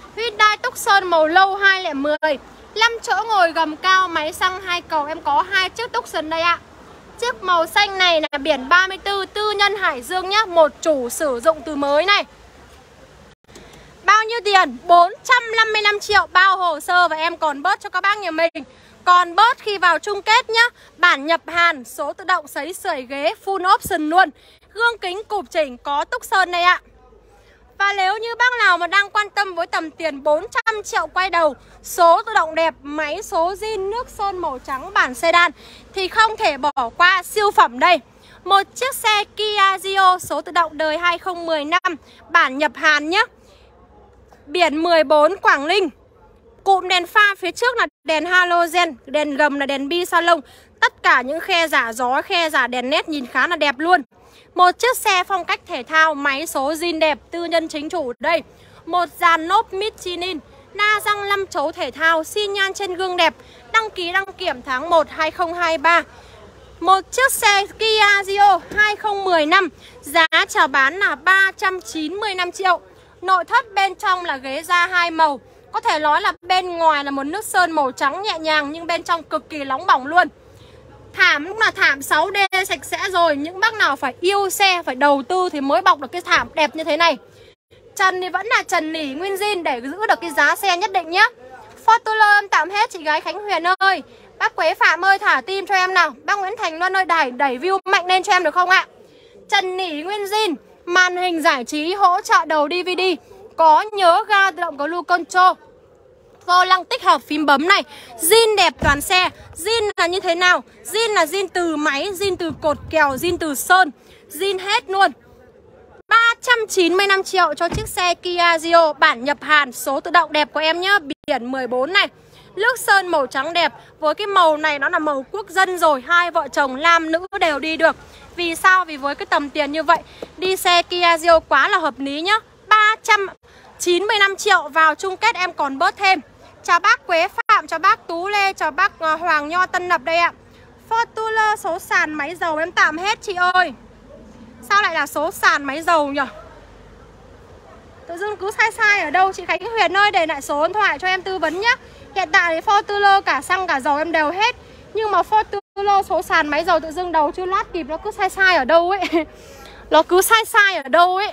Hyundai Tucson màu lâu 210, 5 chỗ ngồi gầm cao, máy xăng 2 cầu. Em có 2 chiếc Tucson đây ạ. Chiếc màu xanh này là biển 34, tư nhân Hải Dương nhá, một chủ sử dụng từ mới này. Bao nhiêu tiền? 455 triệu bao hồ sơ và em còn bớt cho các bác nhà mình. Còn bớt khi vào chung kết nhá. Bản nhập Hàn, số tự động sấy sưởi ghế full option luôn. Gương kính cụp chỉnh có Tucson này ạ. Và nếu như bác nào mà đang quan tâm với tầm tiền 400 triệu quay đầu, số tự động đẹp, máy số zin nước sơn màu trắng bản sedan thì không thể bỏ qua siêu phẩm đây. Một chiếc xe Kia Rio số tự động đời 2015, bản nhập Hàn nhé. Biển 14 Quảng Ninh. Cụm đèn pha phía trước là đèn halogen, đèn gầm là đèn bi salon. Tất cả những khe giả gió, khe giả đèn nét nhìn khá là đẹp luôn. Một chiếc xe phong cách thể thao, máy số zin đẹp, tư nhân chính chủ đây. Một dàn lốp Michelin, na răng 5 chấu thể thao, xi nhan trên gương đẹp. Đăng ký đăng kiểm tháng 1 2023. Một chiếc xe Kia Rio 2015, giá chào bán là 395 triệu. Nội thất bên trong là ghế da 2 màu. Có thể nói là bên ngoài là một nước sơn màu trắng nhẹ nhàng, nhưng bên trong cực kỳ nóng bỏng luôn. Thảm cũng là thảm 6D sạch sẽ rồi. Những bác nào phải yêu xe, phải đầu tư thì mới bọc được cái thảm đẹp như thế này. Trần thì vẫn là trần nỉ nguyên zin để giữ được cái giá xe nhất định nhá. Fortuner em tạm hết chị gái Khánh Huyền ơi. Bác Quế Phạm ơi thả tim cho em nào. Bác Nguyễn Thành Luân ơi đẩy view mạnh lên cho em được không ạ? Trần nỉ nguyên zin, màn hình giải trí hỗ trợ đầu DVD, có nhớ ga tự động Cruise Control, vô lăng tích hợp phím bấm này. Zin đẹp toàn xe. Zin là như thế nào? Zin là zin từ máy, zin từ cột kèo, zin từ sơn, zin hết luôn. 395 triệu cho chiếc xe Kia Rio bản nhập Hàn, số tự động đẹp của em nhá. Biển 14 này, nước sơn màu trắng đẹp. Với cái màu này nó là màu quốc dân rồi, hai vợ chồng nam nữ đều đi được. Vì sao? Vì với cái tầm tiền như vậy, đi xe Kia Rio quá là hợp lý nhá. 395 triệu vào chung kết em còn bớt thêm. Chào bác Quế Phạm, chào bác Tú Lê, chào bác Hoàng Nho Tân Lập đây ạ. Fortuner số sàn máy dầu em tạm hết chị ơi. Sao lại là số sàn máy dầu nhỉ? Tự dưng cứ sai ở đâu chị Khánh Huyền ơi, để lại số điện thoại cho em tư vấn nhá. Hiện tại thì Fortuner cả xăng cả dầu em đều hết. Nhưng mà Fortuner số sàn máy dầu tự dưng đầu chưa lát kịp, nó cứ sai ở đâu ấy. Nó cứ sai ở đâu ấy.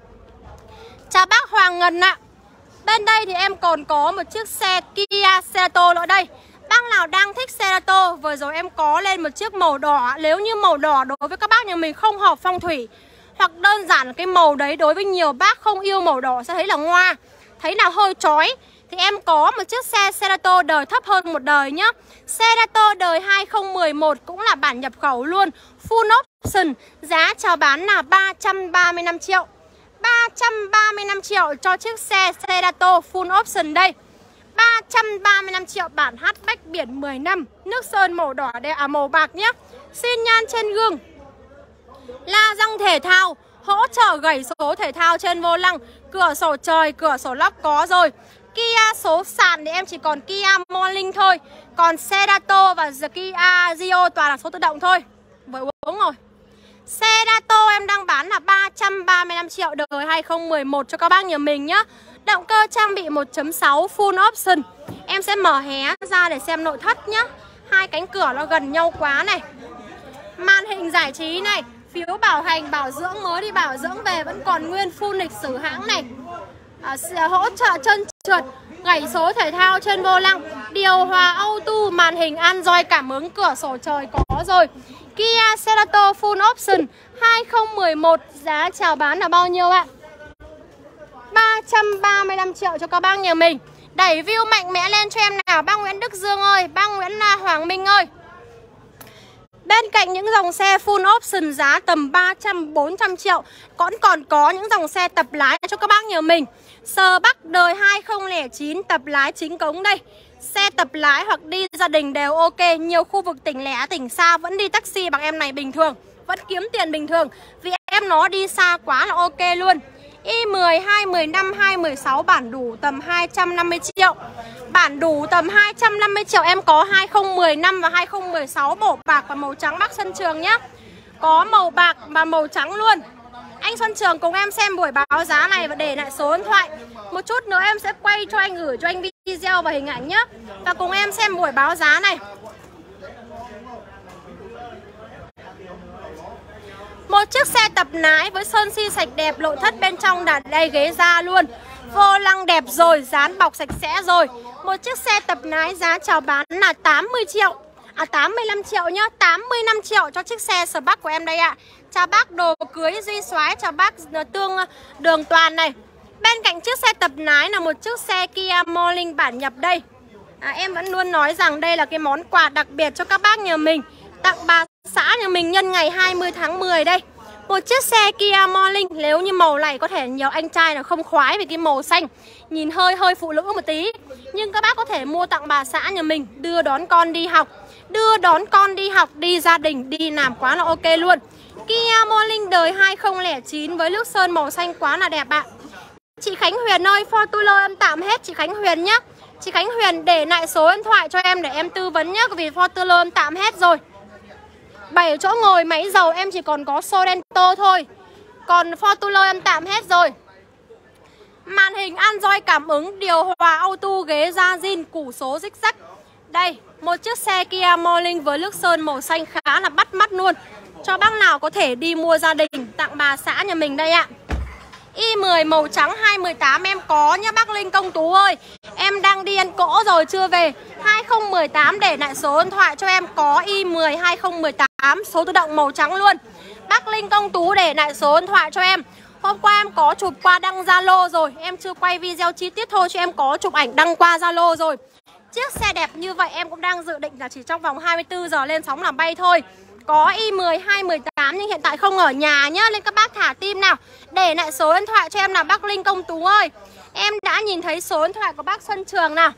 Chào bác Hoàng Ngân ạ. Bên đây thì em còn có một chiếc xe Kia Cerato nữa đây. Bác nào đang thích Cerato, vừa rồi em có lên một chiếc màu đỏ. Nếu như màu đỏ đối với các bác nhà mình không hợp phong thủy, hoặc đơn giản cái màu đấy đối với nhiều bác không yêu màu đỏ sẽ thấy là ngoa, thấy là hơi chói, thì em có một chiếc xe Cerato đời thấp hơn một đời nhá. Cerato đời 2011 cũng là bản nhập khẩu luôn, full option. Giá chào bán là 335 triệu. 335 triệu cho chiếc xe Cerato full option đây. 335 triệu bản hatchback biển 10 năm, nước sơn màu đỏ đây, màu bạc nhé. Xin nhan trên gương, la răng thể thao, hỗ trợ gẩy số thể thao trên vô lăng, cửa sổ trời, cửa sổ lóc có rồi. Kia số sàn thì em chỉ còn Kia Morning thôi. Còn Cerato và Kia Rio toàn là số tự động thôi. Vừa uống rồi. Cerato em đang bán là 335 triệu đời 2011 cho các bác nhà mình nhá. Động cơ trang bị 1.6 full option. Em sẽ mở hé ra để xem nội thất nhá. Hai cánh cửa nó gần nhau quá này. Màn hình giải trí này, phiếu bảo hành, bảo dưỡng, mới đi bảo dưỡng về vẫn còn nguyên full lịch sử hãng này. Hỗ trợ chân trượt, gảy số thể thao trên vô lăng, điều hòa auto, màn hình Android, cảm ứng, cửa sổ trời có rồi. Kia Cerato full option 2011, giá chào bán là bao nhiêu ạ? 335 triệu cho các bác nhà mình. Đẩy view mạnh mẽ lên cho em nào. Bác Nguyễn Đức Dương ơi, bác Nguyễn Hoàng Minh ơi. Bên cạnh những dòng xe full option giá tầm 300-400 triệu, còn có những dòng xe tập lái cho các bác nhà mình. Sờ Bắc đời 2009 tập lái chính cống đây. Xe tập lái hoặc đi gia đình đều ok. Nhiều khu vực tỉnh lẻ, tỉnh xa vẫn đi taxi bằng em này bình thường, vẫn kiếm tiền bình thường. Vì em nó đi xa quá là ok luôn. i10, 215, 216 bản đủ tầm 250 triệu. Bản đủ tầm 250 triệu em có 2015 và 2016 màu bạc và màu trắng Bắc Sân Trường nhá. Có màu bạc và màu trắng luôn. Anh Xuân Trường cùng em xem buổi báo giá này và để lại số điện thoại. Một chút nữa em sẽ quay cho anh, gửi cho anh video và hình ảnh nhé. Và cùng em xem buổi báo giá này. Một chiếc xe tập lái với sơn si sạch đẹp, nội thất bên trong là đây, ghế da luôn. Vô lăng đẹp rồi, dán bọc sạch sẽ rồi. Một chiếc xe tập lái giá chào bán là 80 triệu. 85 triệu nhá, 85 triệu cho chiếc xe Spark của em đây ạ. Chào bác đồ cưới Duy Soái, chào bác Tương Đường Toàn này. Bên cạnh chiếc xe tập lái là một chiếc xe Kia Morning bản nhập đây. Em vẫn luôn nói rằng đây là cái món quà đặc biệt cho các bác nhà mình, tặng bà xã nhà mình nhân ngày 20 tháng 10 đây. Một chiếc xe Kia Morning, nếu như màu này có thể nhiều anh trai là không khoái vì cái màu xanh, nhìn hơi phụ nữ một tí. Nhưng các bác có thể mua tặng bà xã nhà mình, đưa đón con đi học. Đưa đón con đi học, đi gia đình, đi làm quá là ok luôn. Kia Morning đời 2009 với nước sơn màu xanh quá là đẹp ạ. Chị Khánh Huyền ơi, Fortuner em tạm hết chị Khánh Huyền nhé. Chị Khánh Huyền để lại số điện thoại cho em để em tư vấn nhé, vì Fortuner em tạm hết rồi. 7 chỗ ngồi máy dầu em chỉ còn có Sorento thôi. Còn Fortuner em tạm hết rồi. Màn hình Android cảm ứng, điều hòa auto, ghế da zin, củ số rích rắc. Đây, một chiếc xe Kia Morning với nước sơn màu xanh khá là bắt mắt luôn. Cho bác nào có thể đi mua gia đình, tặng bà xã nhà mình đây ạ. Y10 màu trắng 218 em có nhá bác Linh Công Tú ơi. Em đang đi ăn cỗ rồi chưa về. 2018 để lại số điện thoại cho em, có Y10 2018 số tự động màu trắng luôn. Bác Linh Công Tú để lại số điện thoại cho em. Hôm qua em có chụp qua đăng Zalo rồi, em chưa quay video chi tiết thôi chứ em có chụp ảnh đăng qua Zalo rồi. Chiếc xe đẹp như vậy em cũng đang dự định là chỉ trong vòng 24 giờ lên sóng làm bay thôi. Có Y10 218 nhưng hiện tại không ở nhà nhá, nên các bác thả tim nào. Để lại số điện thoại cho em là bác Linh Công Tú ơi. Em đã nhìn thấy số điện thoại của bác Xuân Trường nào.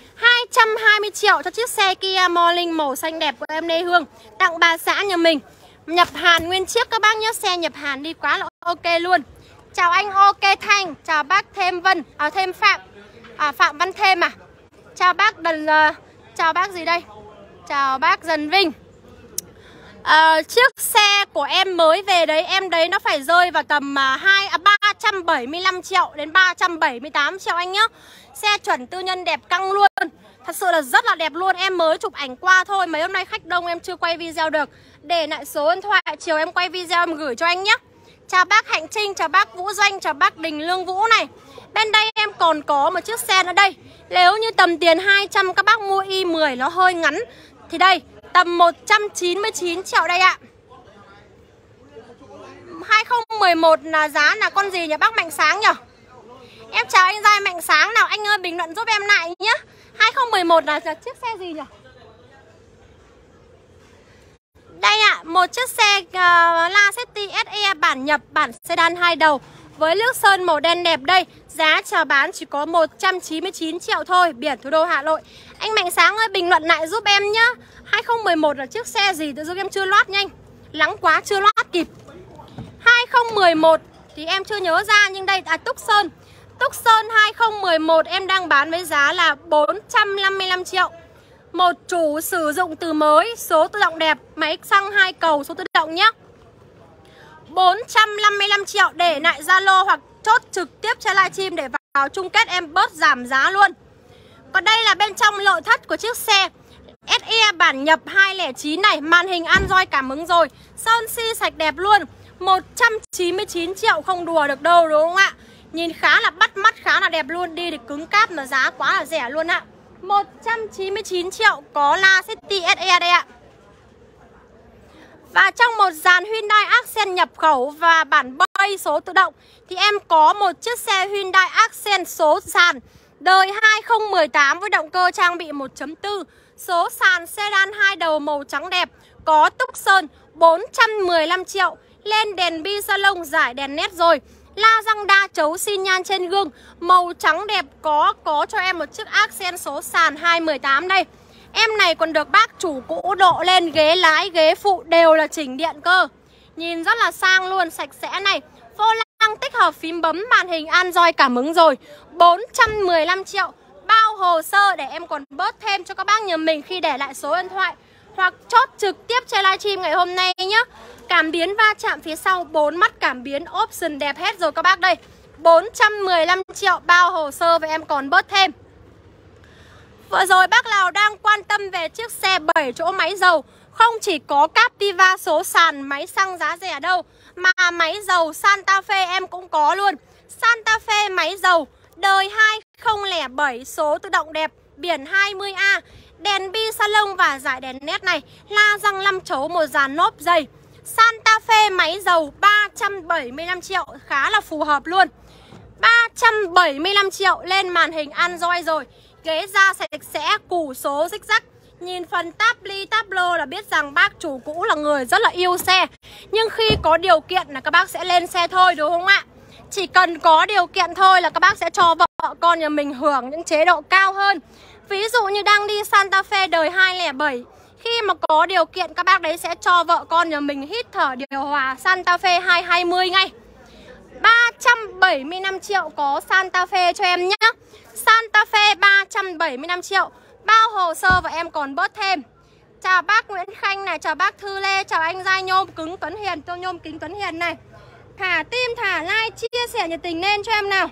220 triệu cho chiếc xe Kia Morning màu xanh đẹp của em Lê Hương, tặng bà xã nhà mình. Nhập Hàn nguyên chiếc các bác nhé, xe nhập Hàn đi quá là ok luôn. Chào anh OK Thanh, chào bác Thêm Vân, Thêm Phạm, Phạm Văn Thêm à. Chào bác chào bác gì đây? Chào bác Dần Vinh. Chiếc xe của em mới về đấy, em đấy nó phải rơi vào tầm 375 triệu đến 378 triệu anh nhá. Xe chuẩn tư nhân đẹp căng luôn. Thật sự là rất là đẹp luôn. Em mới chụp ảnh qua thôi, mấy hôm nay khách đông em chưa quay video được. Để lại số điện thoại, chiều em quay video em gửi cho anh nhé. Chào bác Hạnh Trinh, chào bác Vũ Doanh, chào bác Đình Lương Vũ này. Bên đây em còn có một chiếc xe nữa đây. Nếu như tầm tiền 200 các bác mua Y10 nó hơi ngắn thì đây, tầm 199 triệu đây ạ. 2011 là giá là con gì nhỉ bác Mạnh Sáng nhỉ? Em chào anh Giai Mạnh Sáng nào, anh ơi bình luận giúp em lại nhé. 2011 là chiếc xe gì nhỉ? Đây ạ, một chiếc xe Lacetti SE bản nhập, bản sedan 2 đầu với nước sơn màu đen đẹp đây. Giá chào bán chỉ có 199 triệu thôi, biển thủ đô Hà Nội. Anh Mạnh Sáng ơi bình luận lại giúp em nhá. 2011 là chiếc xe gì tự dưng em chưa loát nhanh. Lắng quá chưa loát kịp. 2011 thì em chưa nhớ ra nhưng đây Túc Sơn. Túc Sơn 2011 em đang bán với giá là 455 triệu. Một chủ sử dụng từ mới, số tự động đẹp, máy xăng 2 cầu số tự động nhé. 455 triệu để lại Zalo hoặc chốt trực tiếp trên livestream để vào chung kết em bớt giảm giá luôn. Còn đây là bên trong nội thất của chiếc xe SE bản nhập 209 này, màn hình Android cảm ứng rồi, sơn si sạch đẹp luôn. 199 triệu không đùa được đâu đúng không ạ? Nhìn khá là bắt mắt, khá là đẹp luôn, đi thì cứng cáp mà giá quá là rẻ luôn ạ. 199 triệu có Lacetti SE đây ạ. Và trong một dàn Hyundai Accent nhập khẩu và bản bay số tự động thì em có một chiếc xe Hyundai Accent số sàn đời 2018 với động cơ trang bị 1.4, số sàn sedan 2 đầu màu trắng đẹp, có túc sơn, 415 triệu. Lên đèn bi salon giải đèn nét rồi. La răng đa chấu xi nhan trên gương, màu trắng đẹp, có cho em một chiếc Accent số sàn 218 đây. Em này còn được bác chủ cũ độ lên ghế lái, ghế phụ đều là chỉnh điện cơ. Nhìn rất là sang luôn, sạch sẽ này. Vô lăng tích hợp phím bấm, màn hình Android cảm ứng rồi. 415 triệu. Bao hồ sơ để em còn bớt thêm cho các bác nhà mình khi để lại số điện thoại. hoặc chốt trực tiếp trên livestream ngày hôm nay nhé. Cảm biến va chạm phía sau, 4 mắt cảm biến option đẹp hết rồi các bác đây. 415 triệu bao hồ sơ và em còn bớt thêm. Vừa rồi bác nào đang quan tâm về chiếc xe 7 chỗ máy dầu, không chỉ có Captiva số sàn máy xăng giá rẻ đâu, mà máy dầu Santa Fe em cũng có luôn. Santa Fe máy dầu đời 2007, số tự động đẹp, biển 20A, đèn bi salon và dải đèn nét này, la răng 5 chấu, một dàn nốp dày. Santa Fe máy dầu 375 triệu, khá là phù hợp luôn. 375 triệu lên màn hình Android rồi. Ghế da sạch sẽ, củ số rích rắc. Nhìn phần tabli tablo là biết rằng bác chủ cũ là người rất là yêu xe. Nhưng khi có điều kiện là các bác sẽ lên xe thôi, đúng không ạ? Chỉ cần có điều kiện thôi là các bác sẽ cho vợ con nhà mình hưởng những chế độ cao hơn. Ví dụ như đang đi Santa Fe đời 207, khi mà có điều kiện các bác đấy sẽ cho vợ con nhà mình hít thở điều hòa Santa Fe 220 ngay. 375 triệu có Santa Fe cho em nhé. Santa Fe 375 triệu, bao hồ sơ và em còn bớt thêm. Chào bác Nguyễn Khanh này, chào bác Thư Lê, chào anh Giai Nhôm cứng Tuấn Hiền, tôi Nhôm kính Tuấn Hiền này. Thả tim, thả like, chia sẻ nhiệt tình lên cho em nào.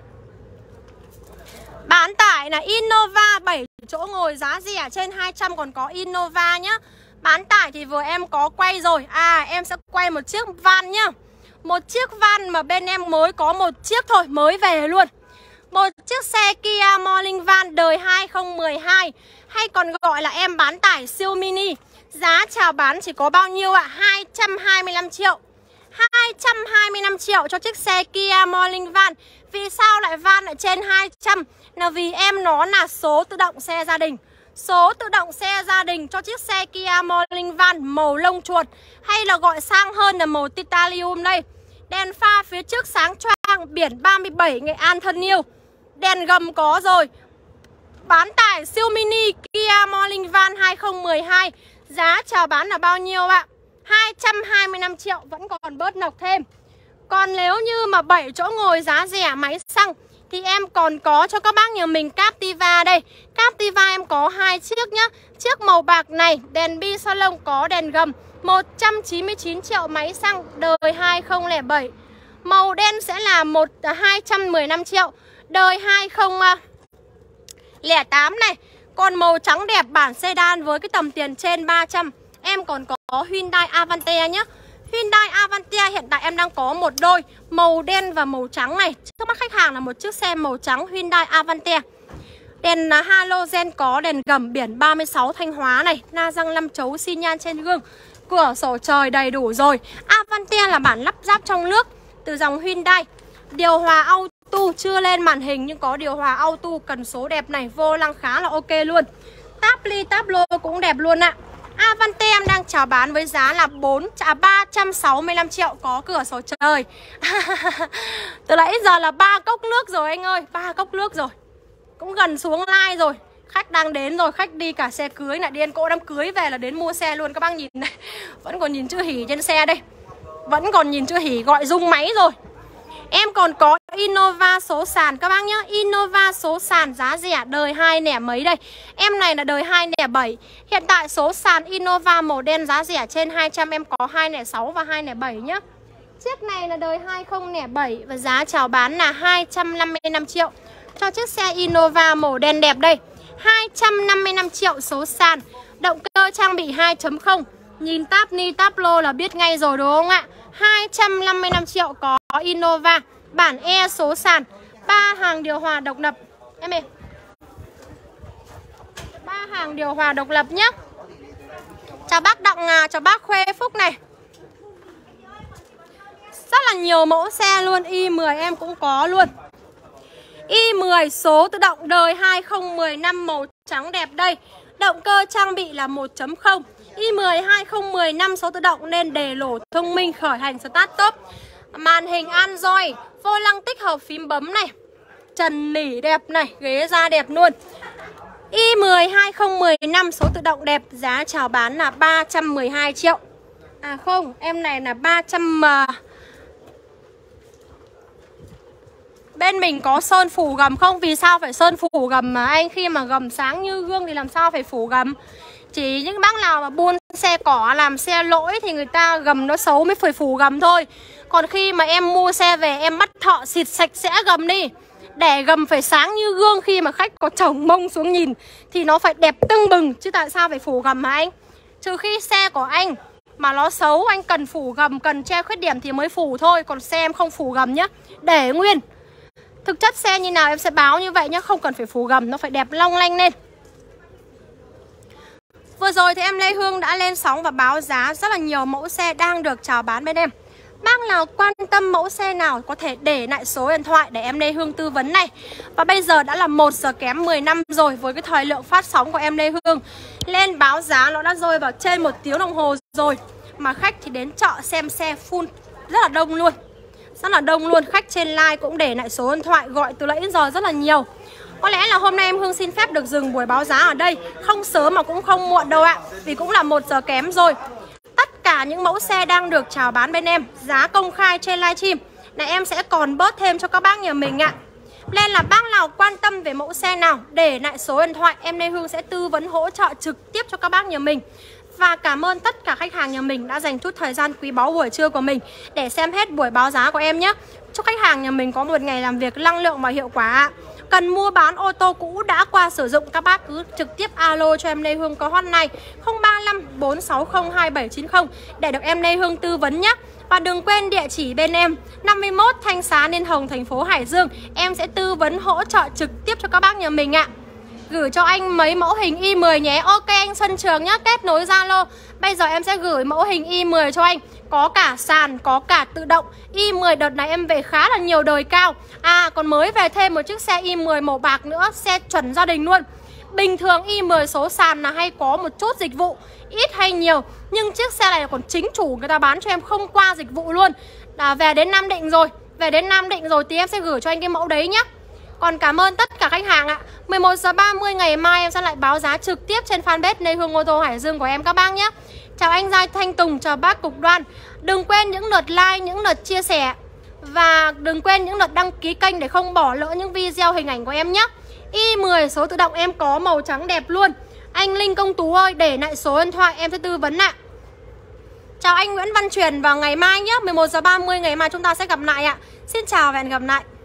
Bán tải là Innova 7 chỗ ngồi giá rẻ trên 200, còn có Innova nhá. Bán tải thì vừa em có quay rồi. Em sẽ quay một chiếc van nhá. Một chiếc van mà bên em mới có một chiếc thôi, mới về luôn. Một chiếc xe Kia Morning Van đời 2012, hay còn gọi là em bán tải siêu mini. Giá chào bán chỉ có bao nhiêu ạ? 225 triệu. 225 triệu cho chiếc xe Kia Morning Van. Vì sao lại van lại trên 200? Là vì em nó là số tự động xe gia đình. Số tự động xe gia đình cho chiếc xe Kia Morning Van màu lông chuột, hay là gọi sang hơn là màu titanium đây. Đèn pha phía trước sáng choang, biển 37 Nghệ An thân yêu. Đèn gầm có rồi. Bán tải siêu mini Kia Morning Van 2012. Giá chào bán là bao nhiêu ạ? 225 triệu, vẫn còn bớt nọc thêm. Còn nếu như mà 7 chỗ ngồi giá rẻ máy xăng thì em còn có cho các bác nhà mình Captiva đây. Captiva em có 2 chiếc nhá. Chiếc màu bạc này, đèn bi salon có đèn gầm, 199 triệu máy xăng đời 2007. Màu đen sẽ là 215 triệu đời 2008 này. Còn màu trắng đẹp bản sedan với cái tầm tiền trên 300, em còn có Hyundai Avante nhé. Hyundai Avante hiện tại em đang có một đôi màu đen và màu trắng này. Trước mắt khách hàng là một chiếc xe màu trắng Hyundai Avante. Đèn halogen có đèn gầm, biển 36 Thanh Hóa này, la răng 5 chấu, xi nhan trên gương, cửa sổ trời đầy đủ rồi. Avante là bản lắp ráp trong nước từ dòng Hyundai. Điều hòa auto chưa lên màn hình nhưng có điều hòa auto, cần số đẹp này, vô lăng khá là ok luôn. Tabli tablo cũng đẹp luôn ạ. Avante em đang chào bán với giá là 365 triệu có cửa sổ trời. Từ nãy giờ là 3 cốc nước rồi anh ơi, 3 cốc nước rồi. Cũng gần xuống like rồi. Khách đang đến rồi, khách đi cả xe cưới này, điên cỗ đám cưới về là đến mua xe luôn. Các bác nhìn này, vẫn còn nhìn chữ hỉ trên xe đây. Vẫn còn nhìn chữ hỉ gọi rung máy rồi. Em còn có Innova số sàn các bác nhá. Innova số sàn giá rẻ đời 2 nẻ mấy đây. Em này là đời 2 nẻ 7. Hiện tại số sàn Innova màu đen giá rẻ trên 200, em có 2 nẻ 6 và 2 nẻ 7 nhá. Chiếc này là đời 2007 và giá chào bán là 255 triệu cho chiếc xe Innova màu đen đẹp đây. 255 triệu số sàn. Động cơ trang bị 2.0. Nhìn táp ni táp lô là biết ngay rồi đúng không ạ? 255 triệu có Innova bản E số sàn, 3 hàng điều hòa độc lập. Em ơi, 3 hàng điều hòa độc lập nhé. Chào bác Đặng, chào bác Khuê Phúc này. Rất là nhiều mẫu xe luôn. i10 em cũng có luôn. i10 số tự động đời 2015 màu trắng đẹp đây. Động cơ trang bị là 1.0. i10 2015 số tự động nên đề lổ thông minh, khởi hành start top. Màn hình Android, vô lăng tích hợp phím bấm này, trần nỉ đẹp này, ghế da đẹp luôn. i10 2015 số tự động đẹp, giá chào bán là 312 triệu. À không, em này là 300. Bên mình có sơn phủ gầm không? Vì sao phải sơn phủ gầm mà anh? Khi mà gầm sáng như gương thì làm sao phải phủ gầm? Chỉ những bác nào mà buôn xe cỏ làm xe lỗi thì người ta gầm nó xấu mới phải phủ gầm thôi. Còn khi mà em mua xe về em bắt thợ xịt sạch sẽ gầm đi, để gầm phải sáng như gương, khi mà khách có chồng mông xuống nhìn thì nó phải đẹp tưng bừng. Chứ tại sao phải phủ gầm hả anh? Trừ khi xe của anh mà nó xấu, anh cần phủ gầm, cần che khuyết điểm thì mới phủ thôi. Còn xe em không phủ gầm nhá, để nguyên. Thực chất xe như nào em sẽ báo như vậy nhá, không cần phải phủ gầm, nó phải đẹp long lanh lên. Vừa rồi thì em Lê Hương đã lên sóng và báo giá rất là nhiều mẫu xe đang được chào bán bên em. Bác nào quan tâm mẫu xe nào có thể để lại số điện thoại để em Lê Hương tư vấn này. Và bây giờ đã là 1 giờ kém 10 năm rồi. Với cái thời lượng phát sóng của em Lê Hương lên báo giá nó đã rơi vào trên 1 tiếng đồng hồ rồi. Mà khách thì đến chợ xem xe full rất là đông luôn. Rất là đông luôn. Khách trên live cũng để lại số điện thoại, gọi từ nãy đến giờ rất là nhiều. Có lẽ là hôm nay em Hương xin phép được dừng buổi báo giá ở đây. Không sớm mà cũng không muộn đâu ạ, vì cũng là 1 giờ kém rồi. Tất cả những mẫu xe đang được chào bán bên em, giá công khai trên livestream là em sẽ còn bớt thêm cho các bác nhà mình ạ. Nên là bác nào quan tâm về mẫu xe nào để lại số điện thoại, em Lê Hương sẽ tư vấn hỗ trợ trực tiếp cho các bác nhà mình. Và cảm ơn tất cả khách hàng nhà mình đã dành chút thời gian quý báu buổi trưa của mình để xem hết buổi báo giá của em nhé. Chúc khách hàng nhà mình có một ngày làm việc năng lượng và hiệu quả ạ. Cần mua bán ô tô cũ đã qua sử dụng, các bác cứ trực tiếp alo cho em Lê Hương có hotline 035 460 2790 để được em Lê Hương tư vấn nhé. Và đừng quên địa chỉ bên em 51 Thanh Xá Liên Hồng, thành phố Hải Dương. Em sẽ tư vấn hỗ trợ trực tiếp cho các bác nhà mình ạ. Gửi cho anh mấy mẫu hình i10 nhé. Ok anh Xuân Trường nhá, kết nối Zalo. Bây giờ em sẽ gửi mẫu hình i10 cho anh. Có cả sàn, có cả tự động. i10 đợt này em về khá là nhiều đời cao. À còn mới về thêm một chiếc xe i10 màu bạc nữa, xe chuẩn gia đình luôn. Bình thường i10 số sàn là hay có một chút dịch vụ, ít hay nhiều. Nhưng chiếc xe này còn chính chủ người ta bán cho em không qua dịch vụ luôn. Về đến Nam Định rồi, thì em sẽ gửi cho anh cái mẫu đấy nhá. Còn cảm ơn tất cả khách hàng ạ. 11 giờ 30 ngày mai em sẽ lại báo giá trực tiếp trên fanpage Lê Hương ô tô Hải Dương của em các bác nhé. Chào anh Giai Thanh Tùng, chào bác Cục Đoan. Đừng quên những lượt like, những lượt chia sẻ. Và đừng quên những lượt đăng ký kênh để không bỏ lỡ những video hình ảnh của em nhé. i10 số tự động em có màu trắng đẹp luôn. Anh Linh Công Tú ơi, để lại số điện thoại em sẽ tư vấn ạ. Chào anh Nguyễn Văn Truyền, vào ngày mai nhé. 11 giờ 30 ngày mai chúng ta sẽ gặp lại ạ. Xin chào và hẹn gặp lại.